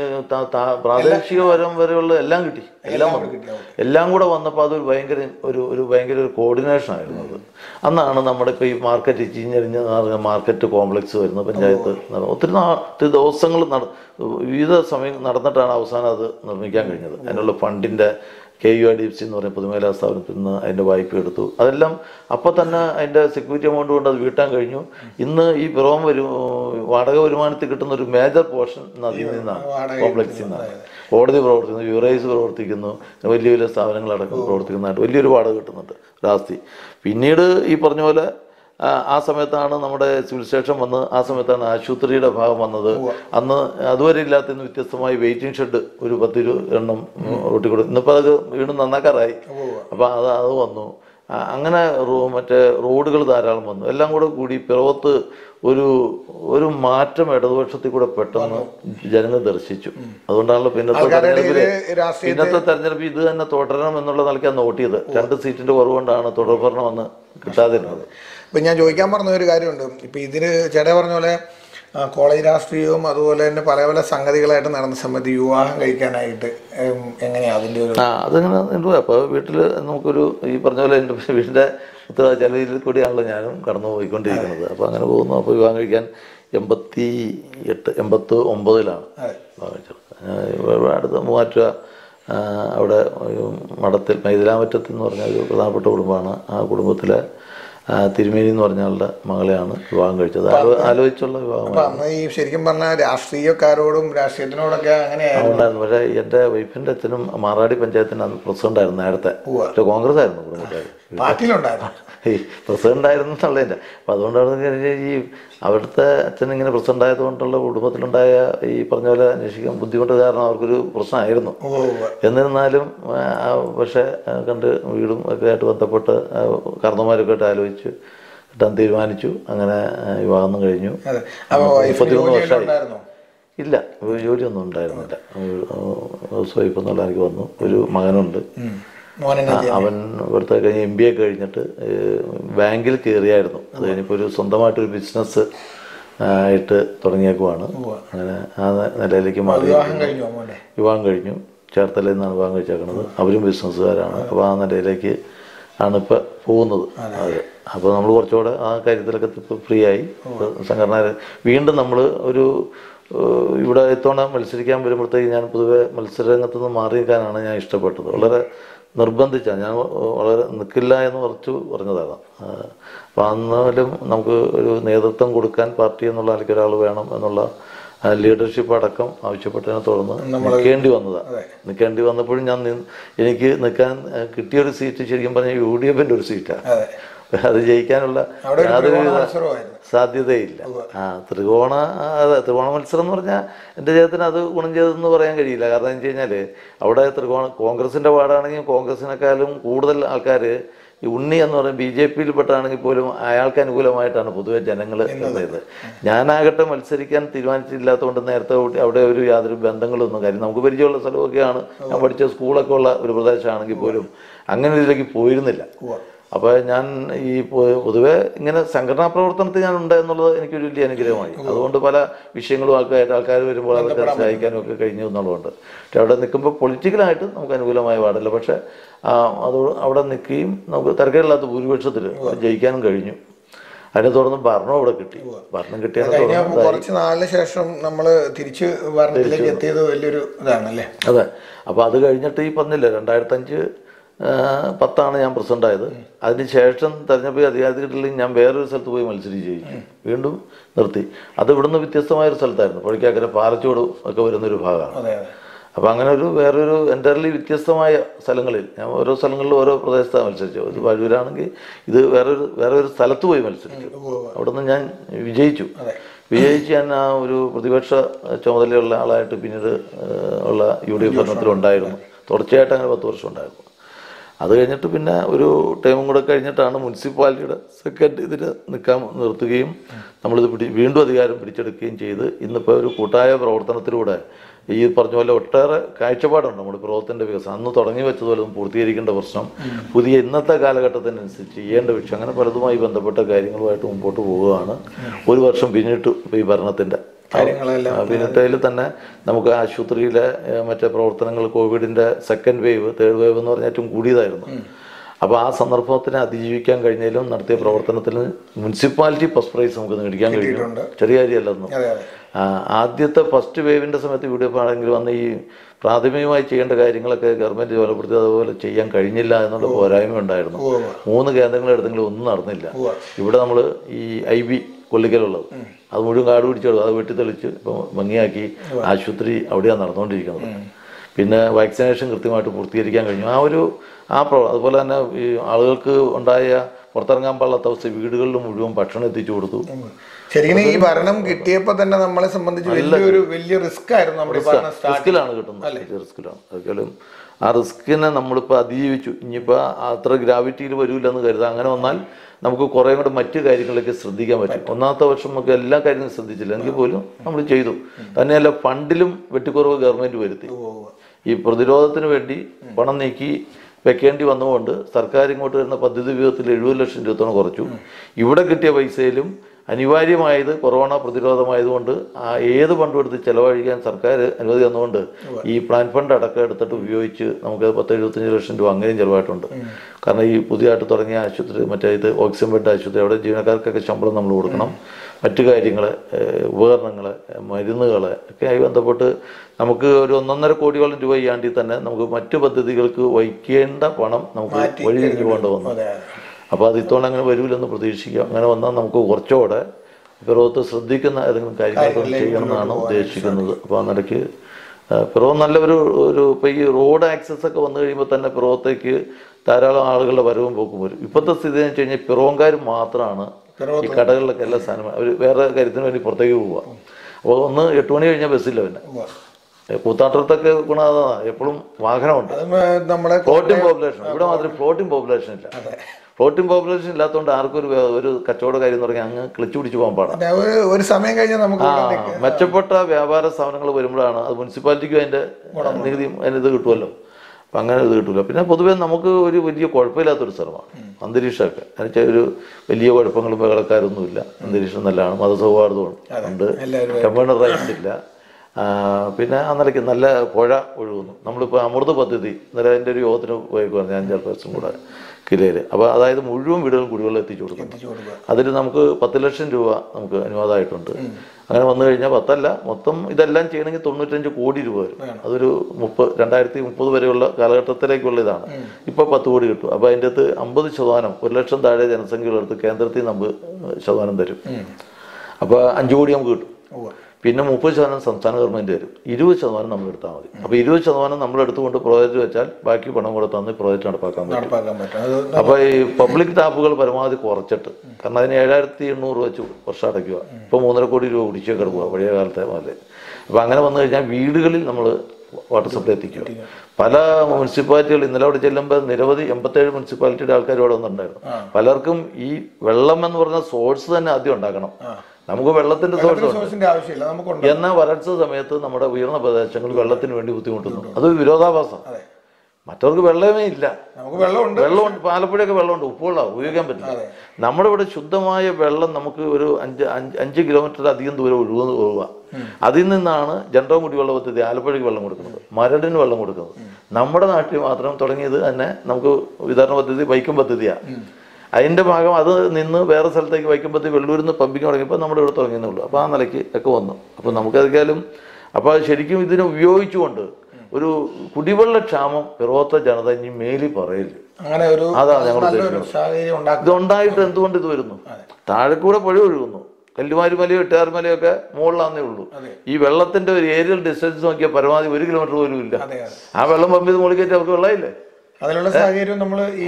പ്രാദേശികപരം വരെയുള്ള എല്ലാം കിട്ടി, എല്ലാം വന്നു. എല്ലാം കൂടെ വന്നപ്പോൾ അതൊരു ഭയങ്കര ഒരു ഒരു ഭയങ്കര ഒരു കോർഡിനേഷൻ ആയിരുന്നു അത്. അന്നാണ് നമ്മുടെ ഇപ്പോൾ ഈ മാർക്കറ്റ് ചീഞ്ഞരിഞ്ഞ് മാർക്കറ്റ് കോംപ്ലക്സ് വരുന്ന പഞ്ചായത്ത് ഒത്തിരി ഒത്തിരി ദിവസങ്ങൾ നട വിവിധ സമയം നടന്നിട്ടാണ് അവസാനം അത് നിർമ്മിക്കാൻ കഴിഞ്ഞത്. അതിനുള്ള ഫണ്ടിൻ്റെ K U I D F C എന്ന് പറയുന്ന പൊതുമേഖലാ സ്ഥാപനത്തിൽ നിന്ന് അതിൻ്റെ വായ്പ എടുത്തു. അതെല്ലാം അപ്പോൾ തന്നെ അതിൻ്റെ സെക്യൂരിറ്റി എമൗണ്ട് കൊണ്ട് അത് വീട്ടാൻ കഴിഞ്ഞു. ഇന്ന് ഈ പിറവം വരും വാടക വരുമാനത്തിൽ കിട്ടുന്ന ഒരു മേജർ പോർഷൻ അതിൽ നിന്നാണ്, കോംപ്ലക്സിൽ നിന്നാണ്. കോടതി പ്രവർത്തിക്കുന്നു, യുറൈസ് പ്രവർത്തിക്കുന്നു, വലിയ വലിയ സ്ഥാപനങ്ങളടക്കം പ്രവർത്തിക്കുന്നതായിട്ട് വലിയൊരു വാടക കിട്ടുന്നുണ്ട് രാസ്തി. പിന്നീട് ഈ പറഞ്ഞ പോലെ ആ സമയത്താണ് നമ്മുടെ സിവിൽ സ്റ്റേഷൻ വന്ന്, ആ സമയത്താണ് ആശുപത്രിയുടെ ഭാഗം വന്നത്. അന്ന് അതുവരെ ഇല്ലാത്തതിന് വ്യത്യസ്തമായി വെയിറ്റിംഗ് ഷെഡ് ഒരു പത്തിരു എണ്ണം റോട്ടിൽ കൂടെ, ഇന്നിപ്പോൾ അത് വീണ്ടും നന്നാക്കാറായി. അപ്പം അത് അത് വന്നു. അങ്ങനെ മറ്റേ റോഡുകൾ ധാരാളം വന്നു. എല്ലാം കൂടെ കൂടി പിറവത്ത് ഒരു ഒരു മാറ്റം ഇടതുപക്ഷത്തിൽ കൂടെ പെട്ടെന്ന് ജനങ്ങൾ ദർശിച്ചു. അതുകൊണ്ടാണല്ലോ പിന്നത്തെ തെരഞ്ഞെടുപ്പില് പിന്നത്തെ തെരഞ്ഞെടുപ്പ് ഇത് തന്നെ തുടരണം എന്നുള്ള നിലയ്ക്കാണ് നോട്ട് ചെയ്ത്. രണ്ട് സീറ്റിന്റെ കുറവുകൊണ്ടാണ് തുടർഭരണം വന്ന് കിട്ടാതിരുന്നത്. ഇപ്പം ഞാൻ ചോദിക്കാൻ പറഞ്ഞ ഒരു കാര്യമുണ്ട്. ഇപ്പം ഇതിന് ചേട്ടാ പറഞ്ഞ പോലെ കോളേജ് രാഷ്ട്രീയവും അതുപോലെ തന്നെ പല പല സംഗതികളായിട്ട് നടന്ന സമയത്ത് വിവാഹം കഴിക്കാനായിട്ട് എങ്ങനെയാണ് അതിൻ്റെ ഒരു ആ അതങ്ങനെ ഉണ്ട്. അപ്പോൾ വീട്ടിൽ നമുക്കൊരു ഈ പറഞ്ഞ പോലെ എൻ്റെ വീടിൻ്റെ ചെലവിൽ കൂടിയാണല്ലോ ഞാനും കടന്നു പോയിക്കൊണ്ടിരിക്കുന്നത്. അപ്പോൾ അങ്ങനെ പോകുന്നു. അപ്പോൾ വിവാഹം കഴിക്കാൻ എൺപത്തി എട്ട് എൺപത്തി ഒമ്പതിലാണ് വിവാഹം കഴിച്ചത്. അടുത്ത മൂവാറ്റുപുഴ അവിടെ മഠത്തിൽ മൈതിലാമറ്റത്ത് എന്ന് പറഞ്ഞ ഒരു പ്രധാനപ്പെട്ട കുടുംബമാണ്. ആ കുടുംബത്തിലെ തിരുമേനി എന്ന് പറഞ്ഞ ആളുടെ മകളെയാണ് വിവാഹം കഴിച്ചത്. ആലോചിച്ചുള്ള വിവാഹമാണ്. ഈ ശരിക്കും പറഞ്ഞാൽ രാഷ്ട്രീയക്കാരോടും രാഷ്ട്രീയത്തിനോടൊക്കെ അങ്ങനെയായിരുന്നു. പക്ഷേ എൻ്റെ വൈഫിൻ്റെ അച്ഛനും മാറാടി പഞ്ചായത്തിൻ്റെ പ്രസിഡന്റ് ആയിരുന്നു നേരത്തെ. പക്ഷേ കോൺഗ്രസ് ആയിരുന്നു കുടുംബക്കാർ, ഈ പ്രസിഡന്റ് ആയിരുന്നു എന്നുള്ളതിൻ്റെ. അപ്പം അതുകൊണ്ടാണ് ഈ അവിടുത്തെ അച്ഛൻ ഇങ്ങനെ പ്രസിഡന്റ് ആയതുകൊണ്ടുള്ള കുടുംബത്തിലുണ്ടായ ഈ പറഞ്ഞ പോലെ അന്വേഷിക്കാൻ ബുദ്ധിമുട്ട് കാരണം അവർക്കൊരു പ്രശ്നമായിരുന്നു. എന്നിരുന്നാലും പക്ഷേ കണ്ട് വീടും ഒക്കെ ആയിട്ട് ബന്ധപ്പെട്ട് കാരണവന്മാരൊക്കെ ആയിട്ട് ആലോചിച്ച് കിട്ടാൻ തീരുമാനിച്ചു. അങ്ങനെ വിവാഹം കഴിഞ്ഞു. മുപ്പത്തിമൂന്ന് വർഷമായി. ഇല്ല, ജോലിയൊന്നും ഉണ്ടായിരുന്നില്ല. ഹൗസ് വൈഫ് എന്നുള്ള എനിക്ക് വന്നു. ഒരു മകനുണ്ട്. അവൻ ഇവിടുത്തെ കഴിഞ്ഞ് എം ബി എ കഴിഞ്ഞിട്ട് ബാങ്കിൽ കയറിയായിരുന്നു. അത് കഴിഞ്ഞപ്പോൾ ഒരു സ്വന്തമായിട്ടൊരു ബിസിനസ് ആയിട്ട് തുടങ്ങിയേക്കുവാണ്. അങ്ങനെ ആ നിലയിലേക്ക് മാറി. വിവാഹം കഴിഞ്ഞു. ചേർത്തലയിൽ നിന്നാണ് വിവാഹം കഴിച്ചേക്കുന്നത്. അവരും ബിസിനസ്സുകാരാണ്. അപ്പോൾ ആ നിലയിലേക്ക് ആണ് ഇപ്പോൾ പോകുന്നത്. അത് അപ്പോൾ നമ്മൾ കുറച്ചുകൂടെ ആ കാര്യത്തിലൊക്കെ ഇപ്പോൾ ഫ്രീ ആയി. സംഘടന വീണ്ടും നമ്മൾ ഒരു ഇവിടെ ഇത്തവണ മത്സരിക്കാൻ വരുമ്പോഴത്തേക്ക് ഞാൻ പൊതുവെ മത്സരരംഗത്തു നിന്ന് മാറി നിൽക്കാനാണ് ഞാൻ ഇഷ്ടപ്പെട്ടത്. വളരെ നിർബന്ധിച്ചാണ് ഞാൻ വളരെ നിൽക്കില്ല എന്ന് കുറച്ച് പറഞ്ഞതാണ്. അപ്പം എന്നാലും നമുക്ക് ഒരു നേതൃത്വം കൊടുക്കാൻ പാർട്ടി എന്നുള്ള നിലയ്ക്ക് ഒരാൾ വേണം എന്നുള്ള ലീഡർഷിപ്പ് അടക്കം ആവശ്യപ്പെട്ടതിനെ തുടർന്ന് നിൽക്കേണ്ടി വന്നതാണ്. നിൽക്കേണ്ടി വന്നപ്പോഴും ഞാൻ എനിക്ക് നിൽക്കാൻ കിട്ടിയൊരു സീറ്റ് ശരിക്കും പറഞ്ഞാൽ യു ഡി എഫിൻ്റെ ഒരു സീറ്റാണ്. അത് ജയിക്കാനുള്ള യാതൊരു സാധ്യതയില്ല. ആ ത്രികോണ അതെ ത്രികോണ മത്സരം എന്ന് പറഞ്ഞാൽ എൻ്റെ ജീവിതത്തിന് അത് ഗുണം ചെയ്തതെന്ന് പറയാൻ കഴിയില്ല. കാരണം എന്ന് വെച്ച് കഴിഞ്ഞാൽ അവിടെ ത്രികോണ കോൺഗ്രസിൻ്റെ വാർഡാണെങ്കിൽ കോൺഗ്രസിനേക്കാളും കൂടുതൽ ആൾക്കാർ ഈ ഉണ്ണി എന്ന് പറയുന്നത് ബി ജെ പിയിൽപ്പെട്ടാണെങ്കിൽ പോലും അയാൾക്ക് അനുകൂലമായിട്ടാണ് പൊതുവെ ജനങ്ങൾ ചെയ്തത്. ഞാനാകട്ടെ മത്സരിക്കാൻ തീരുമാനിച്ചില്ലാത്തതുകൊണ്ട് നേരത്തെ അവിടെ ഒരു യാതൊരു ബന്ധങ്ങളൊന്നും, കാര്യം നമുക്ക് പരിചയമുള്ള സ്ഥലമൊക്കെയാണ്, ഞാൻ പഠിച്ച സ്കൂളൊക്കെ ഉള്ള ഒരു പ്രദേശമാണെങ്കിൽ പോലും അങ്ങനെ ഇതിലേക്ക് പോയിരുന്നില്ല. അപ്പോൾ ഞാൻ ഈ പൊതുവെ ഇങ്ങനെ സംഘടനാ പ്രവർത്തനത്തിൽ ഞാൻ ഉണ്ട് എന്നുള്ളത് എനിക്കൊരു വലിയ അനുഗ്രഹമായി. അതുകൊണ്ട് പല വിഷയങ്ങളും ആൾക്കാരായിട്ട് ആൾക്കാർ വരുമ്പോൾ അതൊക്കെ സഹായിക്കാനും ഒക്കെ കഴിഞ്ഞു എന്നുള്ളതുകൊണ്ട്. പക്ഷെ അവിടെ നിൽക്കുമ്പോൾ പൊളിറ്റിക്കലായിട്ട് നമുക്ക് അനുകൂലമായ പാടില്ല. പക്ഷേ അത് അവിടെ നിൽക്കുകയും നമുക്ക് തരക്കേടില്ലാത്ത ഭൂരിപക്ഷത്തിൽ ജയിക്കാനും കഴിഞ്ഞു. അതിനെ തുടർന്ന് ഭരണം ഇവിടെ കിട്ടി. ഭരണം കിട്ടിയതിനെ കുറച്ച് നാളിന് ശേഷം നമ്മൾ തിരിച്ച് ഭരണത്തിലേക്ക് എത്തിയത് വലിയൊരു ഇതാണല്ലേ. അതെ. അപ്പോൾ അത് കഴിഞ്ഞിട്ട് ഈ പറഞ്ഞില്ലേ രണ്ടായിരത്തഞ്ച് പത്താണ് ഞാൻ പ്രസിഡന്റ് ആയത്. അതിന് ശേഷം തെരഞ്ഞെടുപ്പ് അധികാരത്തിൽ കിട്ടില്ലെങ്കിൽ ഞാൻ വേറൊരു സ്ഥലത്ത് പോയി മത്സരിച്ച് ജയിച്ചു. വീണ്ടും നിർത്തി. അത് ഇവിടുന്ന് വ്യത്യസ്തമായൊരു സ്ഥലത്തായിരുന്നു, പുഴയ്ക്കക്കരെ പാലച്ചോട് ഒക്കെ വരുന്നൊരു ഭാഗമാണ്. അപ്പോൾ അങ്ങനെ ഒരു വേറൊരു എൻ്റർലി വ്യത്യസ്തമായ സ്ഥലങ്ങളിൽ ഞാൻ ഓരോ സ്ഥലങ്ങളിലും ഓരോ പ്രദേശത്താണ് മത്സരിച്ചു. ഒരു വഴൂരാണെങ്കിൽ ഇത് വേറൊരു വേറെ ഒരു സ്ഥലത്ത് പോയി മത്സരിച്ചു. അവിടെ നിന്ന് ഞാൻ വിജയിച്ചു. വിജയിച്ച് ഞാൻ ആ ഒരു പ്രതിപക്ഷ ചുമതലയുള്ള ആളായിട്ട് പിന്നീട് ഉള്ള യു ഡി എഫ് ഭരണത്തിലുണ്ടായിരുന്നു. തുടർച്ചയായിട്ട് അങ്ങനെ പത്ത് വർഷം ഉണ്ടായിരുന്നു. അത് കഴിഞ്ഞിട്ട് പിന്നെ ഒരു ടൈമും കൂടെ കഴിഞ്ഞിട്ടാണ് മുനിസിപ്പാലിറ്റിയുടെ സെക്കൻഡ് ഇതിൽ നിൽക്കാൻ നിർത്തുകയും നമ്മളിത് പിടി വീണ്ടും അധികാരം പിടിച്ചെടുക്കുകയും ചെയ്ത് ഇന്നിപ്പോൾ ഒരു കൂട്ടായ പ്രവർത്തനത്തിലൂടെ ഈ പറഞ്ഞ പോലെ ഒട്ടേറെ കാഴ്ചപ്പാടുണ്ട് നമ്മുടെ പ്രവർത്തനത്തിൻ്റെ വികസനം. അന്ന് തുടങ്ങി വെച്ചതുപോലെ പൂർത്തീകരിക്കേണ്ട പ്രശ്നം, പുതിയ ഇന്നത്തെ കാലഘട്ടത്തിനനുസരിച്ച് ചെയ്യേണ്ട വിഷയം, അങ്ങനെ പലതുമായി ബന്ധപ്പെട്ട കാര്യങ്ങളുമായിട്ട് മുമ്പോട്ട് പോവുകയാണ്. ഒരു വർഷം പിന്നിട്ടു ഇപ്പോൾ ഈ ഭരണത്തിൻ്റെ പിന്നത്തേൽ തന്നെ നമുക്ക് ആശുപത്രിയിലെ മറ്റേ പ്രവർത്തനങ്ങൾ കോവിഡിൻ്റെ സെക്കൻഡ് വേവ് തേർഡ് വേവ് എന്ന് പറഞ്ഞാൽ ഏറ്റവും കൂടിയതായിരുന്നു. അപ്പോൾ ആ സന്ദർഭത്തിനെ അതിജീവിക്കാൻ കഴിഞ്ഞാലും നടത്തിയ പ്രവർത്തനത്തിൽ മുനിസിപ്പാലിറ്റി ഫസ്റ്റ് പ്രൈസ് നമുക്ക് മേടിക്കാൻ കഴിഞ്ഞു. ചെറിയ കാര്യമല്ലെന്നും. ആദ്യത്തെ ഫസ്റ്റ് വേവിൻ്റെ സമയത്ത് യു ഡി എഫ് ആണെങ്കിൽ വന്ന് ഈ പ്രാഥമികമായി ചെയ്യേണ്ട കാര്യങ്ങളൊക്കെ ഗവൺമെൻറ് ബലപ്പെടുത്തി അതുപോലെ ചെയ്യാൻ കഴിഞ്ഞില്ല എന്നുള്ള പോരായ്മ ഉണ്ടായിരുന്നു. മൂന്ന് കേന്ദ്രങ്ങളെടുത്തെങ്കിലും ഒന്നും നടന്നില്ല. ഇവിടെ നമ്മൾ ഈ ഐ ബി കൊള്ളിക്കലുള്ളത് അത് മുഴുവൻ കാട് പിടിച്ചെടുത്തു, അത് വെട്ടിത്തെളിച്ച് ഇപ്പം ഭംഗിയാക്കി ആശുപത്രി അവിടെയാണ് നടന്നുകൊണ്ടിരിക്കുന്നത്. പിന്നെ വാക്സിനേഷൻ കൃത്യമായിട്ട് പൂർത്തീകരിക്കാൻ കഴിഞ്ഞു. ആ ഒരു ആ പ്രോ അതുപോലെ തന്നെ ഈ ആളുകൾക്ക് ഉണ്ടായ പുറത്തിറങ്ങാൻ പാടില്ലാത്ത അവസ്ഥ വീടുകളിൽ മുഴുവൻ ഭക്ഷണം എത്തിച്ചു കൊടുത്തു. ശരിക്കും ഈ ഭരണം കിട്ടിയപ്പോൾ തന്നെ നമ്മളെ സംബന്ധിച്ച് വലിയൊരു വലിയ റിസ്ക് ആയിരുന്നു. റിസ്കിലാണ് കിട്ടുന്നത്, റിസ്കിലാണ്. ഒരിക്കലും ആ റിസ്കിനെ നമ്മളിപ്പോൾ അതിജീവിച്ചു. ഇനിയിപ്പോൾ അത്ര ഗ്രാവിറ്റിയിൽ വരില്ലെന്ന് കരുതാം. അങ്ങനെ വന്നാൽ നമുക്ക് കുറേ കൂടെ മറ്റു കാര്യങ്ങളിലേക്ക് ശ്രദ്ധിക്കാൻ പറ്റും. ഒന്നാമത്തെ വർഷം നമുക്ക് എല്ലാ കാര്യങ്ങളും ശ്രദ്ധിച്ചില്ല എങ്കിൽ പോലും നമ്മൾ ചെയ്തു. തന്നെയല്ല ഫണ്ടിലും വെട്ടിക്കുറവ് ഗവൺമെൻറ് വരുത്തി. ഈ പ്രതിരോധത്തിന് വേണ്ടി പണം നീക്കി വെക്കേണ്ടി വന്നുകൊണ്ട് സർക്കാർ ഇങ്ങോട്ട് വരുന്ന പദ്ധതി വിഹിതത്തിൽ എഴുപത് ലക്ഷം രൂപത്തോളം കുറച്ചു. ഇവിടെ കിട്ടിയ പൈസയിലും അനിവാര്യമായത് കൊറോണ പ്രതിരോധമായതുകൊണ്ട് ആ ഏത് ഫണ്ടും എടുത്ത് ചിലവഴിക്കാൻ സർക്കാർ അനുമതി തന്നുകൊണ്ട് ഈ പ്ലാൻ ഫണ്ട് അടക്കം എടുത്തിട്ട് ഉപയോഗിച്ച് നമുക്ക് പത്ത് എഴുപത്തഞ്ച് ലക്ഷം രൂപ അങ്ങനെയും ചിലവായിട്ടുണ്ട്. കാരണം ഈ പുതിയതായിട്ട് തുടങ്ങിയ ആശുപത്രി മറ്റേ ഇത് ഓക്സിജൻ ബെഡ് ആശുപത്രി അവിടെ ജീവനക്കാർക്കൊക്കെ ശമ്പളം നമ്മൾ കൊടുക്കണം. മറ്റു കാര്യങ്ങൾ, ഉപകരണങ്ങൾ, മരുന്നുകൾ ഒക്കെ ആയി ബന്ധപ്പെട്ട് നമുക്ക് ഒരു ഒന്നൊന്നര കോടിയോളം രൂപ ചെയ്യാണ്ടി തന്നെ നമുക്ക് മറ്റു പദ്ധതികൾക്ക് വഹിക്കേണ്ട പണം നമുക്ക് വഴിതിരിഞ്ഞു കൊണ്ട് വന്നു. അപ്പോൾ അത് ഇത്തവണ അങ്ങനെ വരില്ലെന്ന് പ്രതീക്ഷിക്കാം. അങ്ങനെ വന്നാൽ നമുക്ക് കുറച്ചുകൂടെ പിറവത്ത് ശ്രദ്ധിക്കുന്ന ഏതെങ്കിലും കാര്യങ്ങളൊക്കെ ചെയ്യണമെന്നാണ് ഉദ്ദേശിക്കുന്നത്. അപ്പോൾ ആ നിലയ്ക്ക് പിറവം നല്ലൊരു ഒരു ഇപ്പോൾ ഈ റോഡ് ആക്സസ് ഒക്കെ വന്നു കഴിയുമ്പോൾ തന്നെ പിറവത്തേക്ക് ധാരാളം ആളുകളുടെ വരവും പോക്കും വരും. ഇപ്പോഴത്തെ സ്ഥിതി എന്ന് വെച്ച് കഴിഞ്ഞാൽ പിറവംകാർ മാത്രമാണ് ഈ കടകളിലൊക്കെ എല്ലാ സാധനവും അവർ വേറെ കാര്യത്തിന് വേണ്ടി പുറത്തേക്ക് പോവുക. അപ്പോൾ ഒന്ന് എട്ട് മണി കഴിഞ്ഞാൽ ബസ്സില്ല. പിന്നെ കൂത്താട്ടത്തൊക്കെ ഗുണാത എപ്പോഴും വാഹനമുണ്ട്. ഫ്ലോട്ടിംഗ് പോപ്പുലേഷൻ ഇവിടെ മാത്രമേ ഫ്ലോട്ടിംഗ് പോപ്പുലേഷൻ ഇല്ല. ഫ്ലോട്ടിംഗ് പോപ്പുലേഷൻ ഇല്ലാത്തതുകൊണ്ട് ആർക്കും ഒരു ഒരു കച്ചവട കാര്യം എന്ന് പറഞ്ഞാൽ അങ്ങ് ക്ലിച്ചു പിടിച്ച് പോകാൻ പാടാണ്. ഒരു സമയം കഴിഞ്ഞാൽ നമുക്ക് മെച്ചപ്പെട്ട വ്യാപാര സ്ഥാപനങ്ങൾ വരുമ്പോഴാണ് അത് മുനിസിപ്പാലിറ്റിക്കും അതിൻ്റെ നികുതിയും അതിന് ഇത് കിട്ടുമല്ലോ. അപ്പം അങ്ങനെ ഇത് കിട്ടില്ല. പിന്നെ പൊതുവേ നമുക്ക് ഒരു വലിയ കുഴപ്പമില്ലാത്തൊരു സ്ഥലമാണ് അന്തരീക്ഷമൊക്കെ. എന്നുവെച്ചാൽ ഒരു വലിയ കുഴപ്പങ്ങളും ബഹളക്കാരൊന്നുമില്ല. അന്തരീക്ഷം നല്ലതാണ്, മതസൗഹാർദ്ദമാണ് ഉണ്ട്, കമ്മ്യൂണൽ റൈറ്റ്സ് ഇല്ല. പിന്നെ ആ നിലയ്ക്ക് നല്ല പുഴ ഒഴുകുന്നു. നമ്മളിപ്പോൾ അമൃത പദ്ധതി ഇന്നലെ അതിൻ്റെ ഒരു യോഗത്തിന് പോയേക്കുവാണ് ഞാൻ ചെയർപേഴ്സൺ കൂടെ കിലയിൽ. അപ്പോൾ അതായത് മുഴുവൻ വീടുകളും കുടിവെള്ളം എത്തിച്ചു കൊടുക്കുന്നു. അതിൽ നമുക്ക് പത്ത് ലക്ഷം രൂപ നമുക്ക് അനുവാദമായിട്ടുണ്ട്. അങ്ങനെ വന്നു കഴിഞ്ഞാൽ പത്തല്ല, മൊത്തം ഇതെല്ലാം ചെയ്യണമെങ്കിൽ തൊണ്ണൂറ്റഞ്ച് കോടി രൂപ വരും. അതൊരു മുപ്പത് രണ്ടായിരത്തി മുപ്പത് വരെയുള്ള കാലഘട്ടത്തിലേക്കുള്ള ഇതാണ്. ഇപ്പോൾ പത്ത് കോടി കിട്ടും. അപ്പോൾ അതിൻ്റെ അകത്ത് അമ്പത് ശതമാനം ഒരു ലക്ഷം താഴെ ജനസംഖ്യയുള്ളടുത്ത് കേന്ദ്രത്തിൽ നിന്ന് അമ്പത് ശതമാനം തരും. അപ്പോൾ അഞ്ച് കോടി നമുക്ക് കിട്ടും. പിന്നെ മുപ്പത് ശതമാനം സംസ്ഥാന ഗവൺമെൻറ് തരും. ഇരുപത് ശതമാനം നമ്മൾ എടുത്താൽ മതി. അപ്പോൾ ഇരുപത് ശതമാനം നമ്മൾ എടുത്തുകൊണ്ട് പ്രോജക്റ്റ് വെച്ചാൽ ബാക്കി പണം കൂടെ തന്ന് പ്രോജക്റ്റ് നടപ്പാക്കാൻ പറ്റും. അപ്പോൾ ഈ പബ്ലിക് ടാപ്പുകൾ പരമാവധി കുറച്ചിട്ട്, കാരണം അതിന് ഏഴായിരത്തി എണ്ണൂറ് വെച്ച് വർഷം അടയ്ക്കുക. ഇപ്പോൾ മൂന്നര കോടി രൂപ കുടിശ്ശിക കിടക്കുക പഴയ കാലത്തെ പോലെ. അപ്പോൾ അങ്ങനെ വന്നു കഴിഞ്ഞാൽ വീടുകളിൽ നമ്മൾ വാട്ടർ സപ്ലൈ എത്തിക്കുക. പല മുനിസിപ്പാലിറ്റികൾ ഇന്നലെ അവിടെ ചെല്ലുമ്പോൾ നിരവധി എൺപത്തേഴ് മുനിസിപ്പാലിറ്റിയുടെ ആൾക്കാർ അവിടെ വന്നിട്ടുണ്ടായിരുന്നു. പലർക്കും ഈ വെള്ളം എന്ന് പറഞ്ഞ സോഴ്സ് തന്നെ ആദ്യം ഉണ്ടാക്കണം. നമുക്ക് വെള്ളത്തിന്റെ സോഴ്സ് ഉണ്ട്. എന്നാൽ വരൾച്ച സമയത്ത് നമ്മുടെ ഉയർന്ന പ്രദേശങ്ങൾ വെള്ളത്തിന് വേണ്ടി ബുദ്ധിമുട്ടുന്നു. അത് വിരോധാഭാസം. മറ്റവർക്ക് വെള്ളമേ ഇല്ല. വെള്ളമുണ്ട്. ആലപ്പുഴയൊക്കെ വെള്ളമുണ്ട്, ഉപ്പുവെള്ളം ഉപയോഗിക്കാൻ പറ്റില്ല. നമ്മുടെ ഇവിടെ ശുദ്ധമായ വെള്ളം നമുക്ക് ഒരു അഞ്ച് അഞ്ച് അഞ്ച് കിലോമീറ്റർ അധികം ദൂരം ഒഴുകുന്നു പോവുക. അതിൽ നിന്നാണ് ജനറൽ കുടിവെള്ള പദ്ധതി ആലപ്പുഴയ്ക്ക് വെള്ളം കൊടുക്കുന്നത്, മരടിന് വെള്ളം കൊടുക്കുന്നത്. നമ്മുടെ നാട്ടിൽ മാത്രം തുടങ്ങിയത് തന്നെ നമുക്ക് വിതരണ പദ്ധതി വൈക്കം പദ്ധതിയാണ്. അതിൻ്റെ ഭാഗം അത് നിന്ന് വേറെ സ്ഥലത്തേക്ക് വൈക്കം പദ്ധതി വെള്ളൂരിൽ നിന്ന് പമ്പിങ് തുടങ്ങിയപ്പോൾ നമ്മുടെ ഇവിടെ തുടങ്ങിയെന്നേ ഉള്ളൂ. അപ്പോൾ ആ നിലയ്ക്ക് ഒക്കെ വന്നു. അപ്പോൾ നമുക്കതിക്കാലും അപ്പോൾ ശരിക്കും ഇതിനെ ഉപയോഗിച്ചുകൊണ്ട് ഒരു കുടിവെള്ള ക്ഷാമം പിറവത്തെ ജനത ഇനി മേലി പറയില്ല. അതാണ് ഞങ്ങൾ ഇത് ഉണ്ടായിട്ട് എന്തുകൊണ്ട് ഇത് വരുന്നു? താഴെക്കൂടെ പുഴ ഒഴുകുന്നു, കല്ലുമാരി മലയോ എട്ടുകാർമലയൊക്കെ മുകളിലാന്നേ ഉള്ളൂ. ഈ വെള്ളത്തിന്റെ ഒരു ഏരിയൽ ഡിസ്റ്റൻസ് നോക്കിയാൽ പരമാവധി ഒരു കിലോമീറ്റർ പോലും ഇല്ല. ആ വെള്ളം പമ്പ് ചെയ്ത് മുകളിൽ കയറ്റി അവർക്ക് വെള്ളമില്ലേ? അതിനുള്ള സാഹചര്യം നമ്മൾ ഈ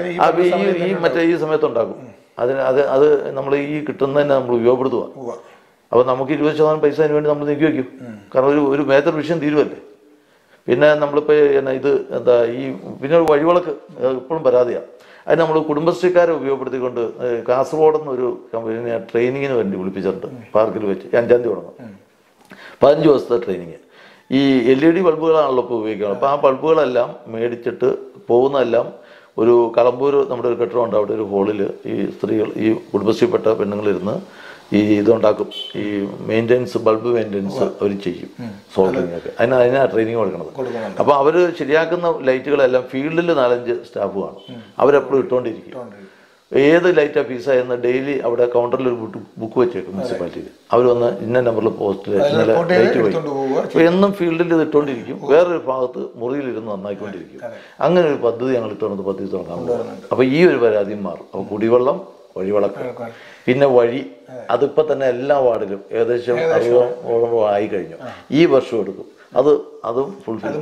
ഈ മറ്റേ ഈ സമയത്ത് ഉണ്ടാക്കും. അതിന് അത് അത് നമ്മൾ ഈ കിട്ടുന്നതന്നെ നമ്മൾ ഉപയോഗപ്പെടുത്തുക. അപ്പൊ നമുക്ക് ഇരുപത് ശതമാനം പൈസ അതിന് വേണ്ടി നമ്മൾ നീക്കി വയ്ക്കും. കാരണം ഒരു ഒരു മേജർ വിഷയം തീരുവല്ലേ. പിന്നെ നമ്മളിപ്പോൾ എന്നാ ഇത് എന്താ ഈ പിന്നെ ഒരു വഴിവിളക്ക് ഇപ്പോഴും പരാതിയാണ്. അത് നമ്മൾ കുടുംബശ്രീക്കാരെ ഉപയോഗപ്പെടുത്തിക്കൊണ്ട് കാസർഗോഡ് നിന്നൊരു കമ്പനിയെ ട്രെയിനിങ്ങിന് വേണ്ടി വിളിപ്പിച്ചിട്ടുണ്ട്. പാർക്കിൽ വെച്ച് അഞ്ചാം തീയതി തുടങ്ങും. പതിനഞ്ച് ദിവസത്തെ ട്രെയിനിങ്. ഈ എൽ ഇ ഡി ബൾബുകളാണല്ലോ ഇപ്പോൾ ഉപയോഗിക്കുന്നത്. അപ്പോൾ ആ ബൾബുകളെല്ലാം മേടിച്ചിട്ട് പോകുന്നതെല്ലാം ഒരു കളമ്പൂർ നമ്മുടെ ഒരു കെട്ടിടമുണ്ട്. അവിടെ ഒരു ഹോളിൽ ഈ സ്ത്രീകൾ ഈ കുടുംബശ്രീപ്പെട്ട പെണ്ണുങ്ങളിരുന്ന് ഈ ഇതുണ്ടാക്കും. ഈ മെയിൻ്റെനൻസ് ബൾബ് മെയിൻ്റെനൻസ് അവർ ചെയ്യും, സോൾഡറിങ് ഒക്കെ. അതിന് അതിനാ ട്രെയിനിങ് കൊടുക്കുന്നത്. അപ്പോൾ അവർ ശരിയാക്കുന്ന ലൈറ്റുകളെല്ലാം ഫീൽഡിൽ നാലഞ്ച് സ്റ്റാഫ് കാണും. അവരെപ്പോഴും ഇട്ടുകൊണ്ടിരിക്കും. ഏത് ലൈറ്റാ ഫീസായെന്ന് ഡെയിലി അവിടെ കൗണ്ടറിൽ ഒരു ബുക്ക് വെച്ചേക്കും മുനിസിപ്പാലിറ്റിയിൽ. അവർ വന്ന് ഇന്ന നമ്പറിൽ പോസ്റ്റിൽ ഇന്നലെ ലൈറ്റ് പോയി. അപ്പോൾ എന്നും ഫീൽഡിൽ ഇത് ഇട്ടുകൊണ്ടിരിക്കും. വേറൊരു ഭാഗത്ത് മുറിയിലിരുന്ന് നന്നായിക്കൊണ്ടിരിക്കും. അങ്ങനെ ഒരു പദ്ധതി ഞങ്ങൾ ഇട്ടുകൊണ്ട് പദ്ധതി തുടങ്ങാൻ പോകും. അപ്പോൾ ഈ ഒരു പരാതിയും മാറും. അപ്പോൾ കുടിവെള്ളം, വഴിവിളക്ക്, പിന്നെ വഴി, അതിപ്പോൾ തന്നെ എല്ലാ വാർഡിലും ഏകദേശം അറുപതോളം ആയി കഴിഞ്ഞു. ഈ വർഷം എടുക്കും. അത് അതും ഫുൾഫിൽ.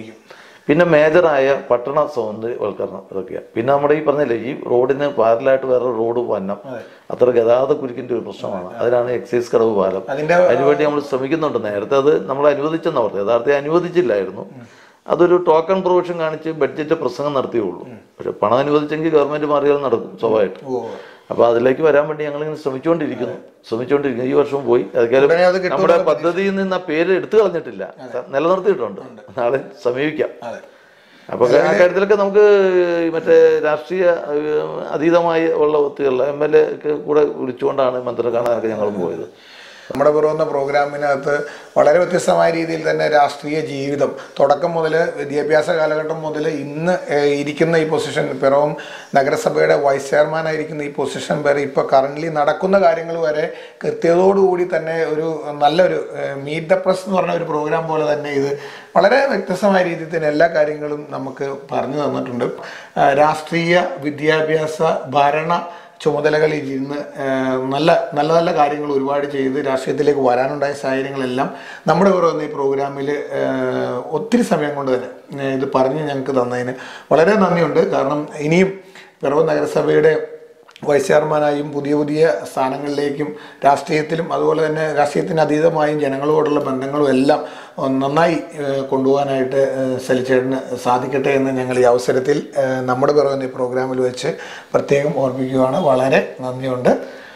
പിന്നെ മേജറായ പട്ടണ സൗന്ദര്യവൽക്കരണം ഇതൊക്കെയാണ്. പിന്നെ നമ്മുടെ ഈ പറഞ്ഞില്ലേ ഈ റോഡിന് പാരലായിട്ട് വേറെ റോഡ് വന്നം അത്ര ഗതാഗത കുരുക്കിൻ്റെ ഒരു പ്രശ്നമാണ്. അതിനാണ് എക്സൈസ് കടവ് പാലം. അതിനുവേണ്ടി നമ്മൾ ശ്രമിക്കുന്നുണ്ട്. നേരത്തെ അത് നമ്മൾ അനുവദിച്ചെന്നാണ് പറഞ്ഞത്. യഥാർത്ഥത്തിൽ അനുവദിച്ചില്ലായിരുന്നു. അതൊരു ടോക്കൺ പ്രൊവിഷൻ കാണിച്ച് ബഡ്ജറ്റ് പ്രസംഗം നടത്തിയുള്ളൂ. പക്ഷെ പണം അനുവദിച്ചെങ്കിൽ ഗവൺമെന്റ് മാറിയാൽ നടക്കും സ്വാഭാവികമായിട്ട്. അപ്പൊ അതിലേക്ക് വരാൻ വേണ്ടി ഞങ്ങളിങ്ങനെ ശ്രമിച്ചുകൊണ്ടിരിക്കുന്നു ശ്രമിച്ചുകൊണ്ടിരിക്കുന്നു ഈ വർഷം പോയി. അതൊക്കെയാലും നമ്മുടെ പദ്ധതിയിൽ നിന്ന് ആ പേര് എടുത്തു കളഞ്ഞിട്ടില്ല, നിലനിർത്തിയിട്ടുണ്ട്. നാളെ സമീപിക്കാം. അപ്പൊ ആ കാര്യത്തിലൊക്കെ നമുക്ക് മറ്റേ രാഷ്ട്രീയ അതീതമായി ഉള്ള വ്യക്തികളുടെ എം എൽ എ ഒക്കെ കൂടെ വിളിച്ചുകൊണ്ടാണ് മന്ത്രി കാണാനൊക്കെ ഞങ്ങളും പോയത്. നമ്മുടെ പിറവുന്ന പ്രോഗ്രാമിനകത്ത് വളരെ വ്യത്യസ്തമായ രീതിയിൽ തന്നെ രാഷ്ട്രീയ ജീവിതം തുടക്കം മുതൽ വിദ്യാഭ്യാസ കാലഘട്ടം മുതൽ ഇന്ന് ഇരിക്കുന്ന ഈ പൊസിഷൻ, പിറവം നഗരസഭയുടെ വൈസ് ചെയർമാനായിരിക്കുന്ന ഈ പൊസിഷൻ വരെ ഇപ്പോൾ കറൻ്റ്ലി നടക്കുന്ന കാര്യങ്ങൾ വരെ കൃത്യതയോടുകൂടി തന്നെ ഒരു നല്ലൊരു മീറ്റ് ദ പ്രസ് എന്ന് പറഞ്ഞ ഒരു പ്രോഗ്രാം പോലെ തന്നെ ഇത് വളരെ വ്യത്യസ്തമായ രീതിയിൽ തന്നെ എല്ലാ കാര്യങ്ങളും നമുക്ക് പറഞ്ഞു തന്നിട്ടുണ്ട്. രാഷ്ട്രീയ, വിദ്യാഭ്യാസ, ഭരണ ചുമതലകളിൽ ഇരുന്ന് നല്ല നല്ല നല്ല കാര്യങ്ങൾ ഒരുപാട് ചെയ്ത് രാഷ്ട്രീയത്തിലേക്ക് വരാനുണ്ടായ സാഹചര്യങ്ങളെല്ലാം നമ്മുടെ പിറവുന്ന ഈ പ്രോഗ്രാമിൽ ഒത്തിരി സമയം കൊണ്ട് തന്നെ ഇത് പറഞ്ഞ് ഞങ്ങൾക്ക് തന്നതിന് വളരെ നന്ദിയുണ്ട്. കാരണം ഇനിയും പിറവം നഗരസഭയുടെ വൈസ് ചെയർമാനായും പുതിയ പുതിയ സ്ഥാനങ്ങളിലേക്കും രാഷ്ട്രീയത്തിലും അതുപോലെ തന്നെ രാഷ്ട്രീയത്തിന് അതീതമായും ജനങ്ങളോടുള്ള ബന്ധങ്ങളും എല്ലാം നന്നായി കൊണ്ടുപോകാനായിട്ട് സലിച്ചേട്ടന് സാധിക്കട്ടെ എന്ന് ഞങ്ങൾ ഈ അവസരത്തിൽ നമ്മുടെ പിറവം ഈ പ്രോഗ്രാമിൽ വെച്ച് പ്രത്യേകം ഓർമ്മിക്കുകയാണ്. വളരെ നന്ദിയുണ്ട്.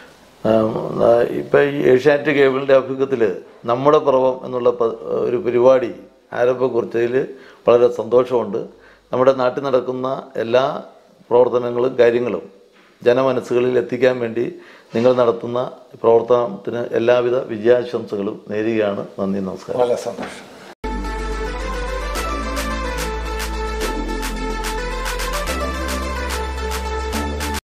ഇപ്പം ഈ ഏഷ്യാനെറ്റ് കേബിളിൻ്റെ ആഭിമുഖ്യത്തിൽ നമ്മുടെ പിറവം എന്നുള്ള ഒരു പരിപാടി ആരംഭം കുറിച്ചതിൽ വളരെ സന്തോഷമുണ്ട്. നമ്മുടെ നാട്ടിൽ നടക്കുന്ന എല്ലാ പ്രവർത്തനങ്ങളും കാര്യങ്ങളും ജനമനസ്സുകളിൽ എത്തിക്കാൻ വേണ്ടി നിങ്ങൾ നടത്തുന്ന പ്രവർത്തനത്തിന് എല്ലാവിധ വിജയാശംസകളും നേരുകയാണ്. നന്ദി, നമസ്കാരം. വളരെ സന്തോഷം.